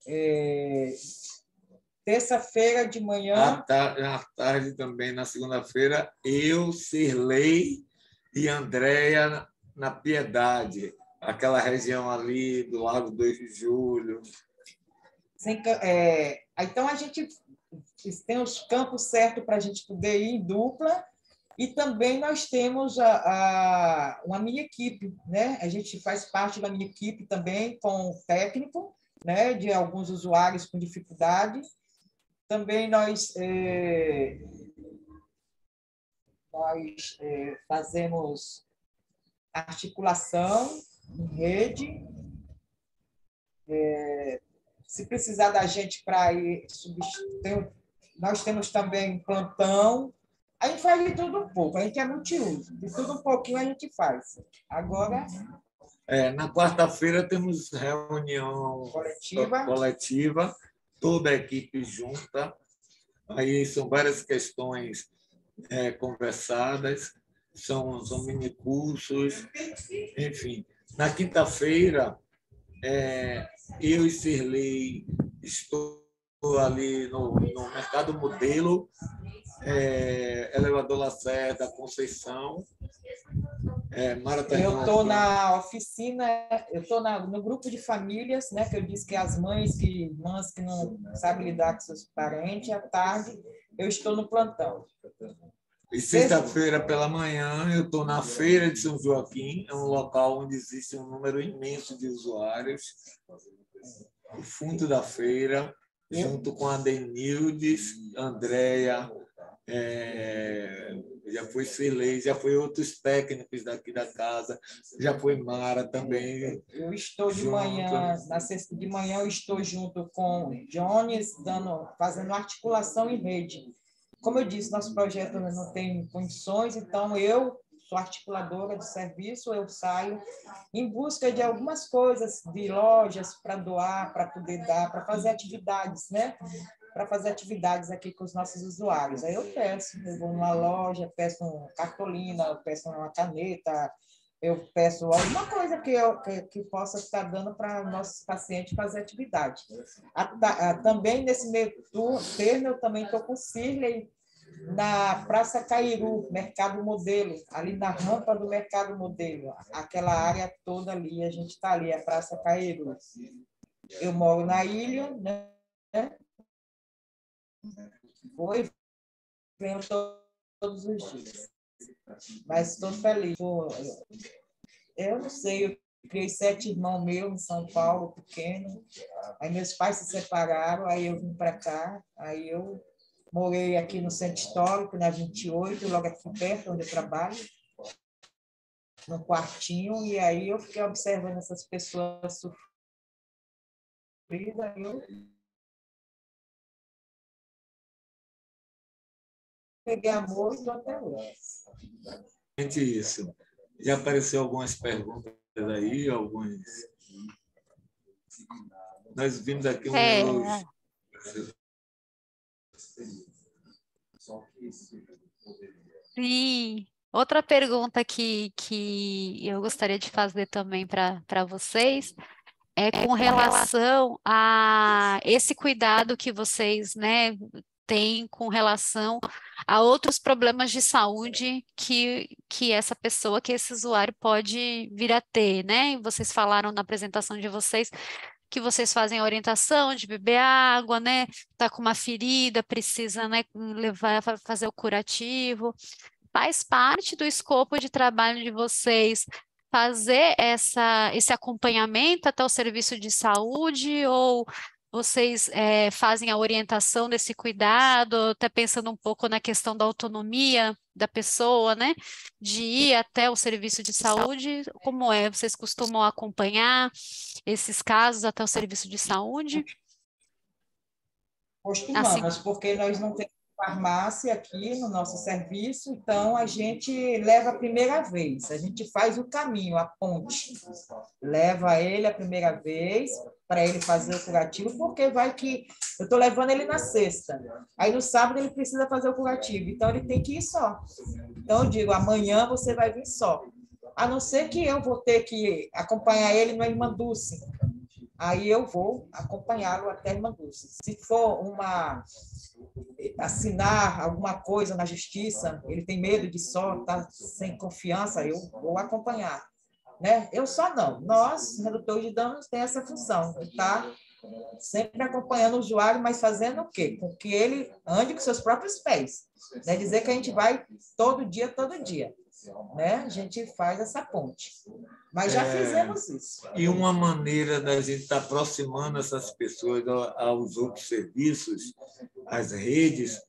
Terça-feira de manhã... À tarde também, na segunda-feira, eu, Sirlei e Andréia na Piedade, aquela região ali do Lago 2 de Julho. Então, a gente tem os campos certos para a gente poder ir em dupla, e também nós temos uma minha equipe, né? A gente faz parte da minha equipe também com o técnico, né? De alguns usuários com dificuldade. Também nós fazemos articulação em rede. Se precisar da gente para ir substituir, nós temos também plantão. A gente faz de tudo um pouco, a gente é multiuso, de tudo um pouquinho a gente faz. Agora... Na quarta-feira temos reunião coletiva, toda a equipe junta. Aí são várias questões conversadas, são mini-cursos, enfim. Na quinta-feira, eu e Sirlei estou ali no Mercado Modelo, Elevador Lacerda, Conceição. Eu estou na oficina, eu estou no grupo de famílias, né, que eu disse que as mães, irmãs que não sabem lidar com seus parentes, à tarde eu estou no plantão. E sexta-feira pela manhã eu estou na Feira de São Joaquim, é um local onde existe um número imenso de usuários. O fundo da feira, junto com a Denildes, Andréia, já foi Sirlei, já foi outros técnicos daqui da casa, já foi Mara também. Eu estou de manhã, na sexta de manhã eu estou junto com Jones, fazendo articulação em rede. Como eu disse, nosso projeto não tem condições, então eu sou articuladora de serviço, eu saio em busca de algumas coisas, de lojas para doar, para poder dar, para fazer atividades, né? Para fazer atividades aqui com os nossos usuários. Aí eu vou numa loja, peço uma cartolina, eu peço uma caneta, eu peço alguma coisa que possa estar dando para nossos pacientes fazer atividade. Também, nesse meio termo, eu também estou com o Sirlei na Praça Cairu, Mercado Modelo, ali na rampa do Mercado Modelo, aquela área toda ali, a gente está ali, a Praça Cairu. Eu moro na ilha, né? Venho todos os dias. Mas estou feliz. Eu não sei, eu criei 7 irmãos meus em São Paulo, pequeno. Aí meus pais se separaram, aí eu vim para cá, aí eu Morei aqui no Centro Histórico, na 28, logo aqui perto, onde eu trabalho, no quartinho, e aí eu fiquei observando essas pessoas sofridas, eu peguei amor e estou até hoje. Gente, isso. Já apareceu algumas perguntas aí, alguns. Nós vimos aqui um elogio. Sim. Outra pergunta que eu gostaria de fazer também para vocês é com relação a esse cuidado que vocês, né, têm com relação a outros problemas de saúde que essa pessoa, que esse usuário pode vir a ter, né? Vocês falaram na apresentação de vocês que vocês fazem a orientação de beber água, né? Tá com uma ferida, precisa, né, levar fazer o curativo. Faz parte do escopo de trabalho de vocês fazer esse acompanhamento até o serviço de saúde ou vocês fazem a orientação desse cuidado, até pensando um pouco na questão da autonomia da pessoa, né? De ir até o serviço de saúde, como é? Vocês costumam acompanhar esses casos até o serviço de saúde? Assim, Costumamos, porque nós não temos farmácia aqui no nosso serviço, então a gente leva a primeira vez, a gente faz o caminho, a ponte, leva ele a primeira vez para ele fazer o curativo, porque vai que eu estou levando ele na sexta, aí no sábado ele precisa fazer o curativo, então ele tem que ir só. Então eu digo, amanhã você vai vir só, a não ser que eu vou ter que acompanhar ele na Irmã Dulce. Aí eu vou acompanhá-lo até a Irmã Dulce. Se for assinar alguma coisa na justiça, ele tem medo de só estar sem confiança, eu vou acompanhar. Né? Eu só não. Nós, redutores de danos, tem essa função, de estar sempre acompanhando o usuário, mas fazendo o quê? Com que ele ande com seus próprios pés. Não é dizer que a gente vai todo dia, né? A gente faz essa ponte. Mas já fizemos isso. E uma maneira da gente estar aproximando essas pessoas aos outros serviços, às redes,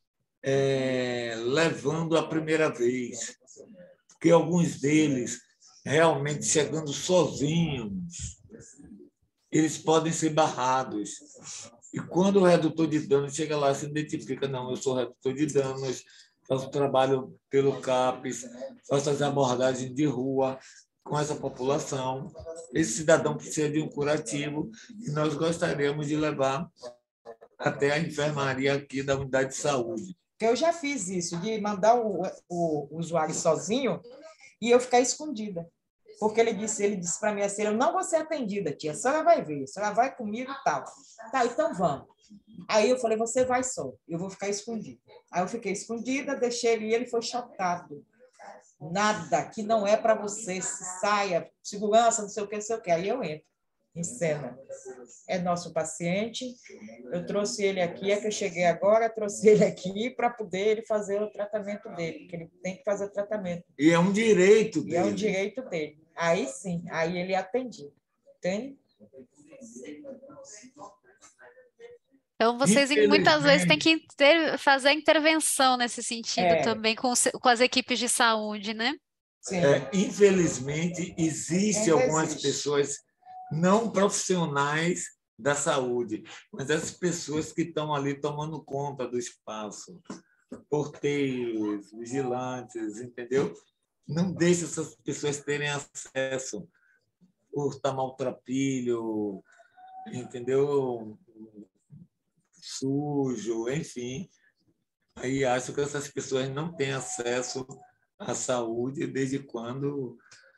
levando a primeira vez. Porque alguns deles, realmente chegando sozinhos, eles podem ser barrados. E quando o redutor de danos chega lá, se identifica, não, eu sou redutor de danos, faço trabalho pelo CAPES, faço as abordagens de rua com essa população. Esse cidadão precisa de um curativo e nós gostaríamos de levar até a enfermaria aqui da unidade de saúde. Eu já fiz isso, de mandar o usuário sozinho e eu ficar escondida. Porque ele disse para mim assim, eu não vou ser atendida, tia, a senhora vai ver, a senhora vai comigo e tal. Tá, então vamos. Aí eu falei, você vai só, eu vou ficar escondida. Aí eu fiquei escondida, deixei ele e ele foi chocado. Nada, que não é para você, se saia, segurança, não sei o que, não sei o que. Aí eu entro em cena. É nosso paciente, eu trouxe ele aqui, é que eu cheguei agora, trouxe ele aqui para poder ele fazer o tratamento dele, porque ele tem que fazer o tratamento. E é um direito dele. E é um direito dele. Aí sim, aí ele é atendido. Entende? Então, vocês muitas vezes têm que fazer a intervenção nesse sentido também com as equipes de saúde, né? Sim. Infelizmente, existem algumas pessoas não profissionais da saúde, mas as pessoas que estão ali tomando conta do espaço, porteiros, vigilantes, entendeu? Não deixe essas pessoas terem acesso por estar maltrapilho, entendeu? Sujo, enfim. Aí acho que essas pessoas não têm acesso à saúde desde quando...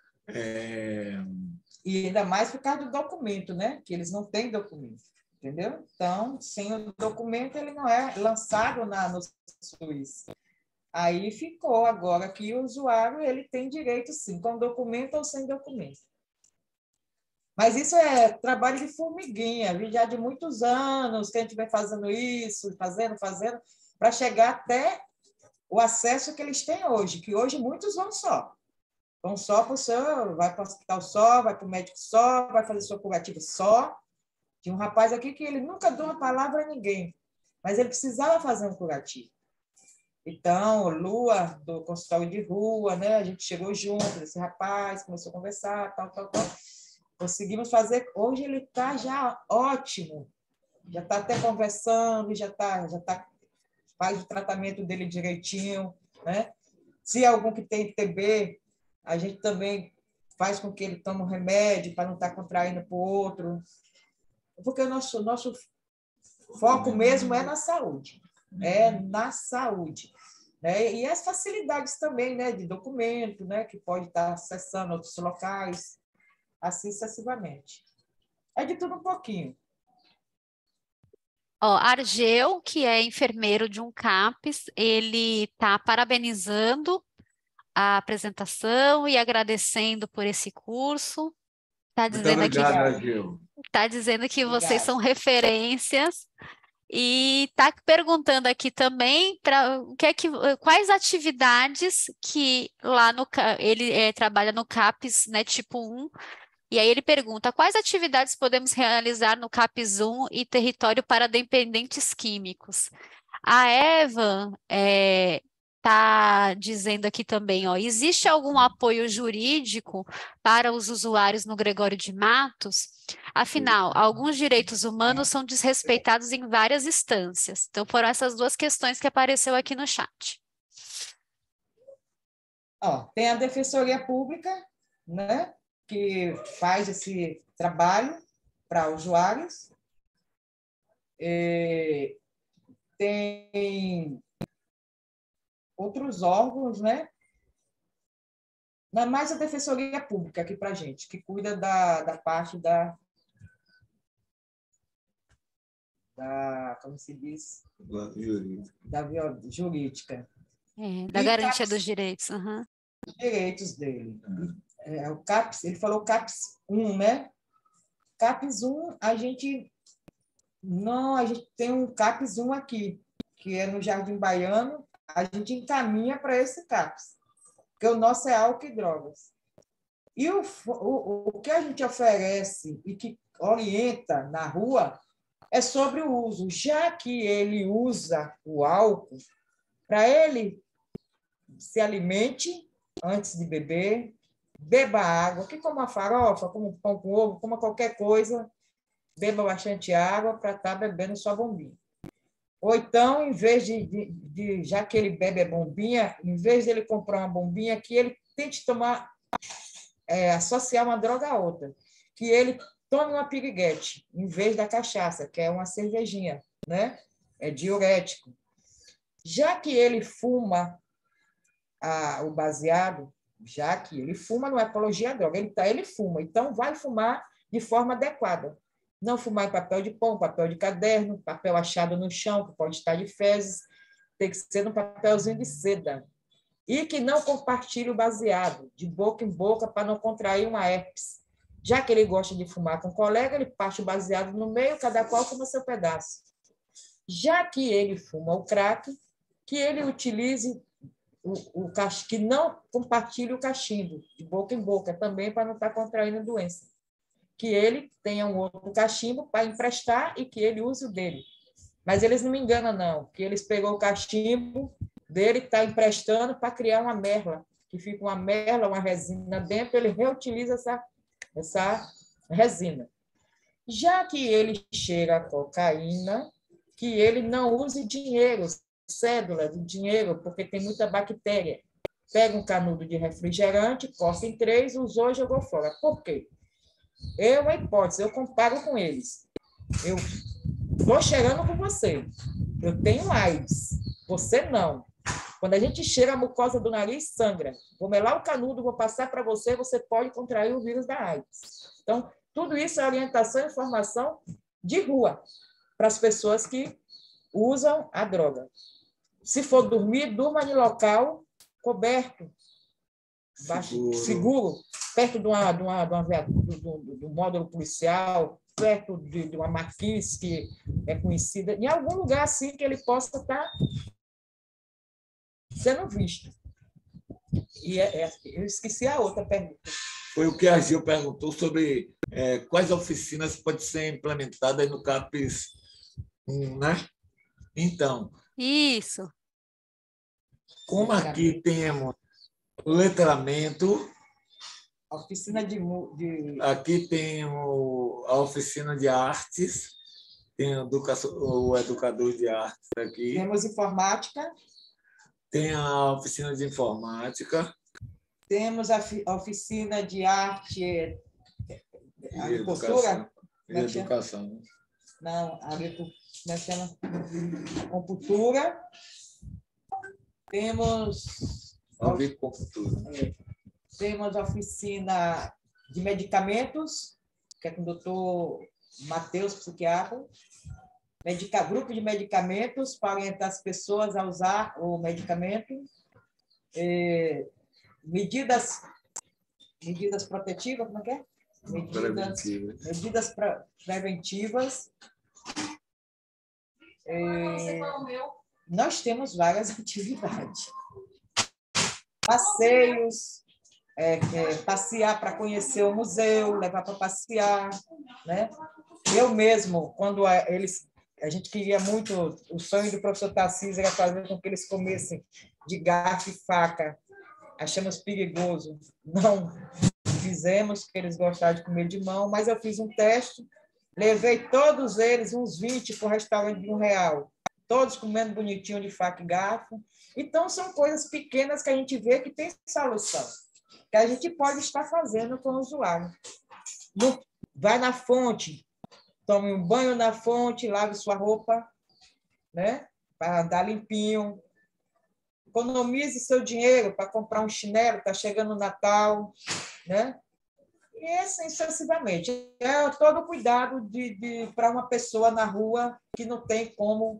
E ainda mais por causa do documento, né? Que eles não têm documento, entendeu? Então, sem o documento, ele não é lançado no SUS. Aí ficou agora que o usuário ele tem direito, sim, com documento ou sem documento. Mas isso é trabalho de formiguinha, já de muitos anos que a gente vem fazendo isso, fazendo, para chegar até o acesso que eles têm hoje, que hoje muitos vão só. Vão só para o seu, vai para o hospital só, vai para o médico só, vai fazer seu curativo só. Tinha um rapaz aqui que ele nunca deu uma palavra a ninguém, mas ele precisava fazer um curativo. Então, Lua, do consultório de rua, né? A gente chegou junto, esse rapaz começou a conversar, tal. Conseguimos fazer. Hoje ele está já ótimo, já está até conversando, já faz o tratamento dele direitinho, né? Se algum que tem TB, a gente também faz com que ele tome um remédio para não estar contraindo para o outro, porque o nosso foco mesmo é na saúde, né? E as facilidades também, né, de documento, né, que pode estar acessando outros locais, assim sucessivamente. É de tudo um pouquinho. Ó, Argeu, que é enfermeiro de um CAPS, ele está parabenizando a apresentação e agradecendo por esse curso. Está Muito dizendo aqui, obrigado, Agil. tá dizendo que vocês Obrigada. são referências e está perguntando aqui também para quais atividades que lá no ele trabalha no CAPS, né, tipo 1. E aí ele pergunta, quais atividades podemos realizar no CAPS 1 e território para dependentes químicos? A Eva está dizendo aqui também, ó, existe algum apoio jurídico para os usuários no Gregório de Matos? Afinal, alguns direitos humanos são desrespeitados em várias instâncias. Então, foram essas duas questões que apareceu aqui no chat. Ó, tem a Defensoria Pública, né, que faz esse trabalho para usuários. Tem outros órgãos, né? Não é mais a Defensoria Pública aqui para a gente, que cuida da parte da, como se diz? Da jurídica. Da E garantia CAPS, dos direitos. Uhum. direitos dele. O CAPS, ele falou CAPS 1, né? CAPS 1, a gente tem um CAPS 1 aqui, que é no Jardim Baiano, a gente encaminha para esse CAPS, porque o nosso é álcool e drogas. E o que a gente oferece e que orienta na rua é sobre o uso, já que ele usa o álcool, para ele se alimente antes de beber, beba água, que coma farofa, como pão com ovo, coma qualquer coisa, beba bastante água para estar bebendo sua bombinha. Ou então, em vez já que ele bebe a bombinha, em vez de ele comprar uma bombinha, que ele tente tomar, associar uma droga a outra, que ele tome uma piriguete, em vez da cachaça, que é uma cervejinha, né? É diurético. Já que ele fuma o baseado, já que ele fuma, não é apologia à droga, ele fuma, então vai fumar de forma adequada. Não fumar em papel de pão, papel de caderno, papel achado no chão, que pode estar de fezes, tem que ser num papelzinho de seda. E que não compartilhe o baseado, de boca em boca, para não contrair uma herpes. Já que ele gosta de fumar com o colega, ele parte o baseado no meio, cada qual fuma seu pedaço. Já que ele fuma o crack, que ele utilize que não compartilhe o cachimbo, de boca em boca, também para não estar contraindo doença. Que ele tenha um outro cachimbo para emprestar e que ele use o dele. Mas eles não me enganam, não, que eles pegou o cachimbo dele, está emprestando para criar uma merla, que fica uma merla, uma resina dentro, ele reutiliza essa resina. Já que ele cheira a cocaína, que ele não use dinheiro, cédula de dinheiro, porque tem muita bactéria. Pega um canudo de refrigerante, corta em 3, usou e jogou fora. Por quê? A hipótese, eu comparo com eles. Eu estou cheirando com você. Eu tenho AIDS. Você não. Quando a gente cheira a mucosa do nariz, sangra. Vou melar o canudo, vou passar para você, você pode contrair o vírus da AIDS. Então, tudo isso é orientação e informação de rua para as pessoas que usam a droga. Se for dormir, durma em local coberto, seguro, perto do módulo policial, perto de uma marquise que é conhecida, em algum lugar assim que ele possa estar sendo visto. E eu esqueci a outra pergunta. Foi o que a Gil perguntou sobre quais oficinas podem ser implementadas no CAPS 1, né? Então, Isso. como aqui temos letramento, Oficina aqui tem a oficina de artes, tem o educador de artes aqui, Temos informática, tem a oficina de informática, temos a oficina de arte, e agricultura, educação. não, agricultura, como é que chama? Computura, temos temos a oficina de medicamentos, que é com o doutor Matheus, psiquiatra, grupo de medicamentos para orientar as pessoas a usar o medicamento, medidas protetivas, como é que é? Medidas preventivas. Nós temos várias atividades. Passeios, passear para conhecer o museu, levar para passear, né? Eu mesmo, quando a gente queria muito, o sonho do professor Tarcísio era fazer com que eles comessem de garfo e faca. Achamos perigoso. Não fizemos, porque eles gostavam de comer de mão, mas eu fiz um teste, levei todos eles, uns 20, para o restaurante de R$1, todos comendo bonitinho de faca e garfo. Então, são coisas pequenas que a gente vê que tem solução, que a gente pode estar fazendo com o usuário. Vai na fonte, tome um banho na fonte, lave sua roupa, né? Para andar limpinho. Economize seu dinheiro para comprar um chinelo, está chegando o Natal, né? E assim sucessivamente. É todo o cuidado para uma pessoa na rua que não tem como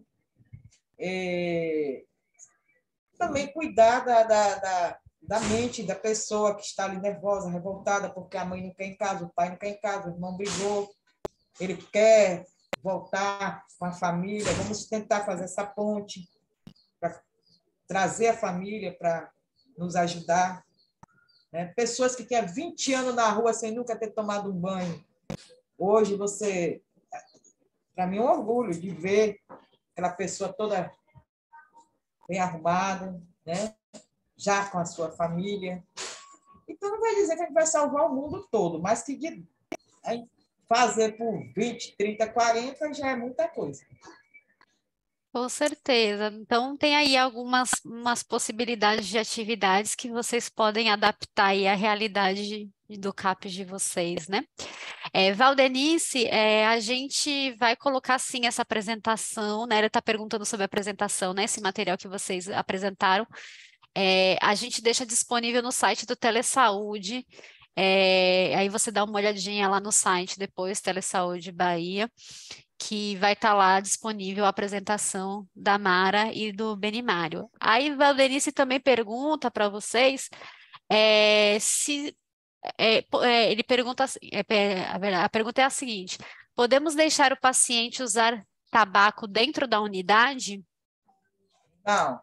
também cuidar da mente da pessoa que está ali nervosa, revoltada, porque a mãe não quer em casa, o pai não quer em casa, o irmão brigou, ele quer voltar com a família. Vamos tentar fazer essa ponte para trazer a família para nos ajudar. Né? Pessoas que têm 20 anos na rua sem nunca ter tomado um banho. Hoje, para mim, é um orgulho de ver aquela pessoa toda bem arrumada, né? Já com a sua família. Então, não vai dizer que a gente vai salvar o mundo todo, mas que fazer por 20, 30, 40 já é muita coisa. Com certeza. Então, tem aí umas possibilidades de atividades que vocês podem adaptar aí à realidade do CAPES de vocês, né? Valdenice, a gente vai colocar, sim, essa apresentação, né? Ela está perguntando sobre a apresentação, né? Esse material que vocês apresentaram. A gente deixa disponível no site do Telesaúde. Aí você dá uma olhadinha lá no site depois, Telesaúde Bahia, que vai estar lá disponível a apresentação da Mara e do Benimário. Aí Valdenice também pergunta para vocês se ele pergunta assim, a pergunta é a seguinte: podemos deixar o paciente usar tabaco dentro da unidade? Não.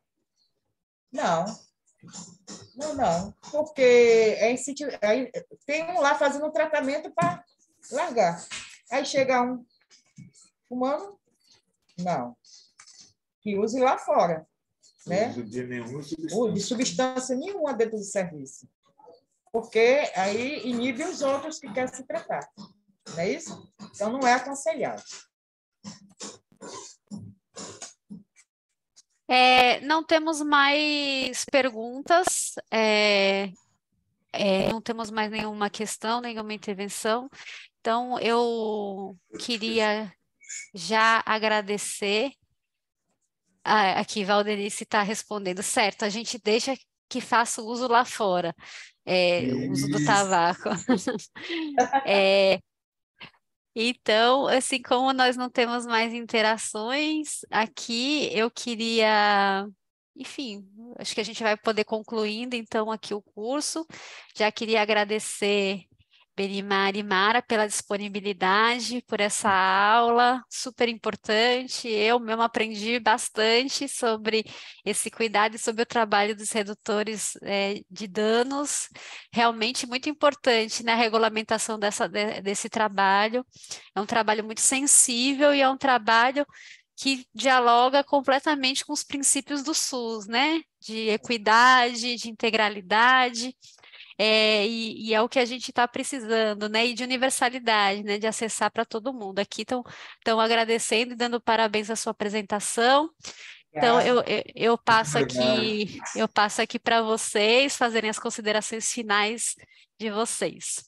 Não, porque tem um lá fazendo um tratamento para largar. Aí chega um fumando, não. Que use lá fora. Né? De substância nenhuma dentro do serviço. Porque aí inibe os outros que querem se tratar. Não é isso? Então, não é aconselhável. Não temos mais perguntas, não temos mais nenhuma questão, nenhuma intervenção. Então, eu queria já agradecer. Aqui, Valdenice está respondendo. Certo, a gente deixa que faça o uso lá fora, o uso do tabaco. Então, assim como nós não temos mais interações aqui, eu queria, enfim, acho que a gente vai poder concluindo então aqui o curso. Já queria agradecer Benimar e Mara pela disponibilidade, por essa aula super importante. Eu mesmo aprendi bastante sobre esse cuidado e sobre o trabalho dos redutores de danos, realmente muito importante na regulamentação desse trabalho. É um trabalho muito sensível e é um trabalho que dialoga completamente com os princípios do SUS, né? De equidade, de integralidade, e é o que a gente está precisando, né? E de universalidade, né? De acessar para todo mundo. Aqui estão agradecendo e dando parabéns à sua apresentação. Então, Obrigada. Obrigado. eu passo aqui para vocês fazerem as considerações finais de vocês.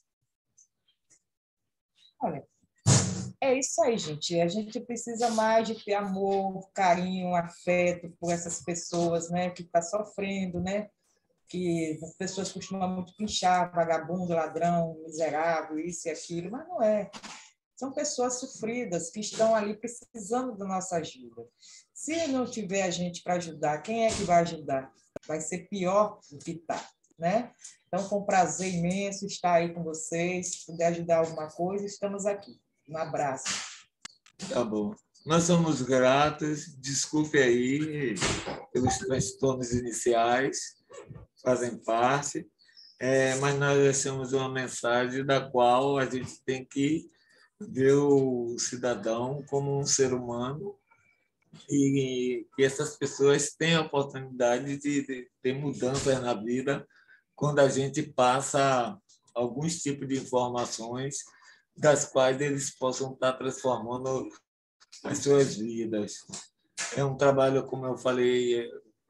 Olha, é isso aí, gente. A gente precisa mais de ter amor, carinho, afeto por essas pessoas, né, que estão sofrendo, né? Que as pessoas costumam muito pinchar, vagabundo, ladrão, miserável, isso e aquilo, mas não é. São pessoas sofridas que estão ali precisando da nossa ajuda. Se não tiver a gente para ajudar, quem é que vai ajudar? Vai ser pior do que está, né? Então, foi um prazer imenso estar aí com vocês. Se puder ajudar alguma coisa, estamos aqui. Um abraço. Tá bom. Nós somos gratos, desculpe aí pelos transtornos iniciais, fazem parte, mas nós deixamos uma mensagem da qual a gente tem que ver o cidadão como um ser humano e que essas pessoas têm a oportunidade de ter mudanças na vida quando a gente passa alguns tipos de informações das quais eles possam estar transformando as suas vidas. É um trabalho, como eu falei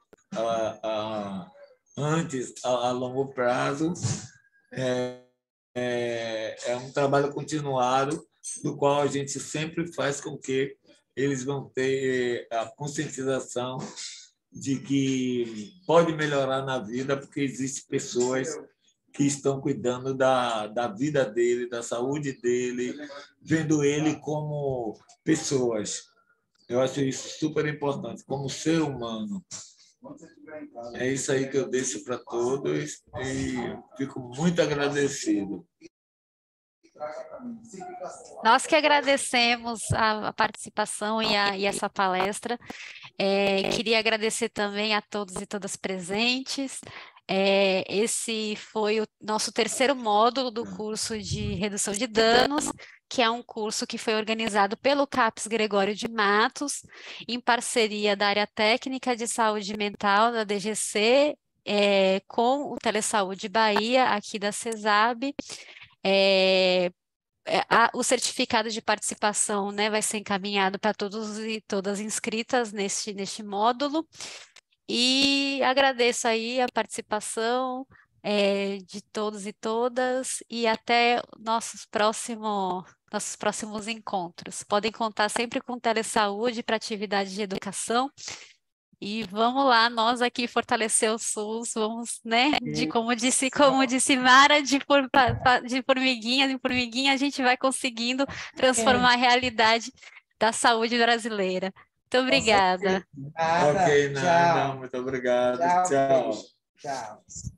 antes, a longo prazo, é um trabalho continuado, do qual a gente sempre faz com que eles vão ter a conscientização de que pode melhorar na vida, porque existem pessoas que estão cuidando da vida dele, da saúde dele, vendo ele como pessoas. Eu acho isso super importante, como ser humano. É isso aí que eu deixo para todos e fico muito agradecido. Nós que agradecemos a participação e essa palestra. Queria agradecer também a todos e todas presentes. Esse foi o nosso terceiro módulo do curso de redução de danos, que é um curso que foi organizado pelo CAPES Gregório de Matos, em parceria da área técnica de saúde mental da DGC, com o Telesaúde Bahia, aqui da CESAB. O certificado de participação, né, vai ser encaminhado para todos e todas inscritas neste módulo. E agradeço aí a participação de todos e todas e até nossos próximos encontros. Podem contar sempre com Telesaúde para atividade de educação. E vamos lá, nós aqui fortalecer o SUS, vamos, né? Como disse Mara, de formiguinha em formiguinha, a gente vai conseguindo transformar a realidade da saúde brasileira. Muito obrigada. Nada. Ok, nada. Tchau. Muito obrigado. Tchau. Tchau. Tchau.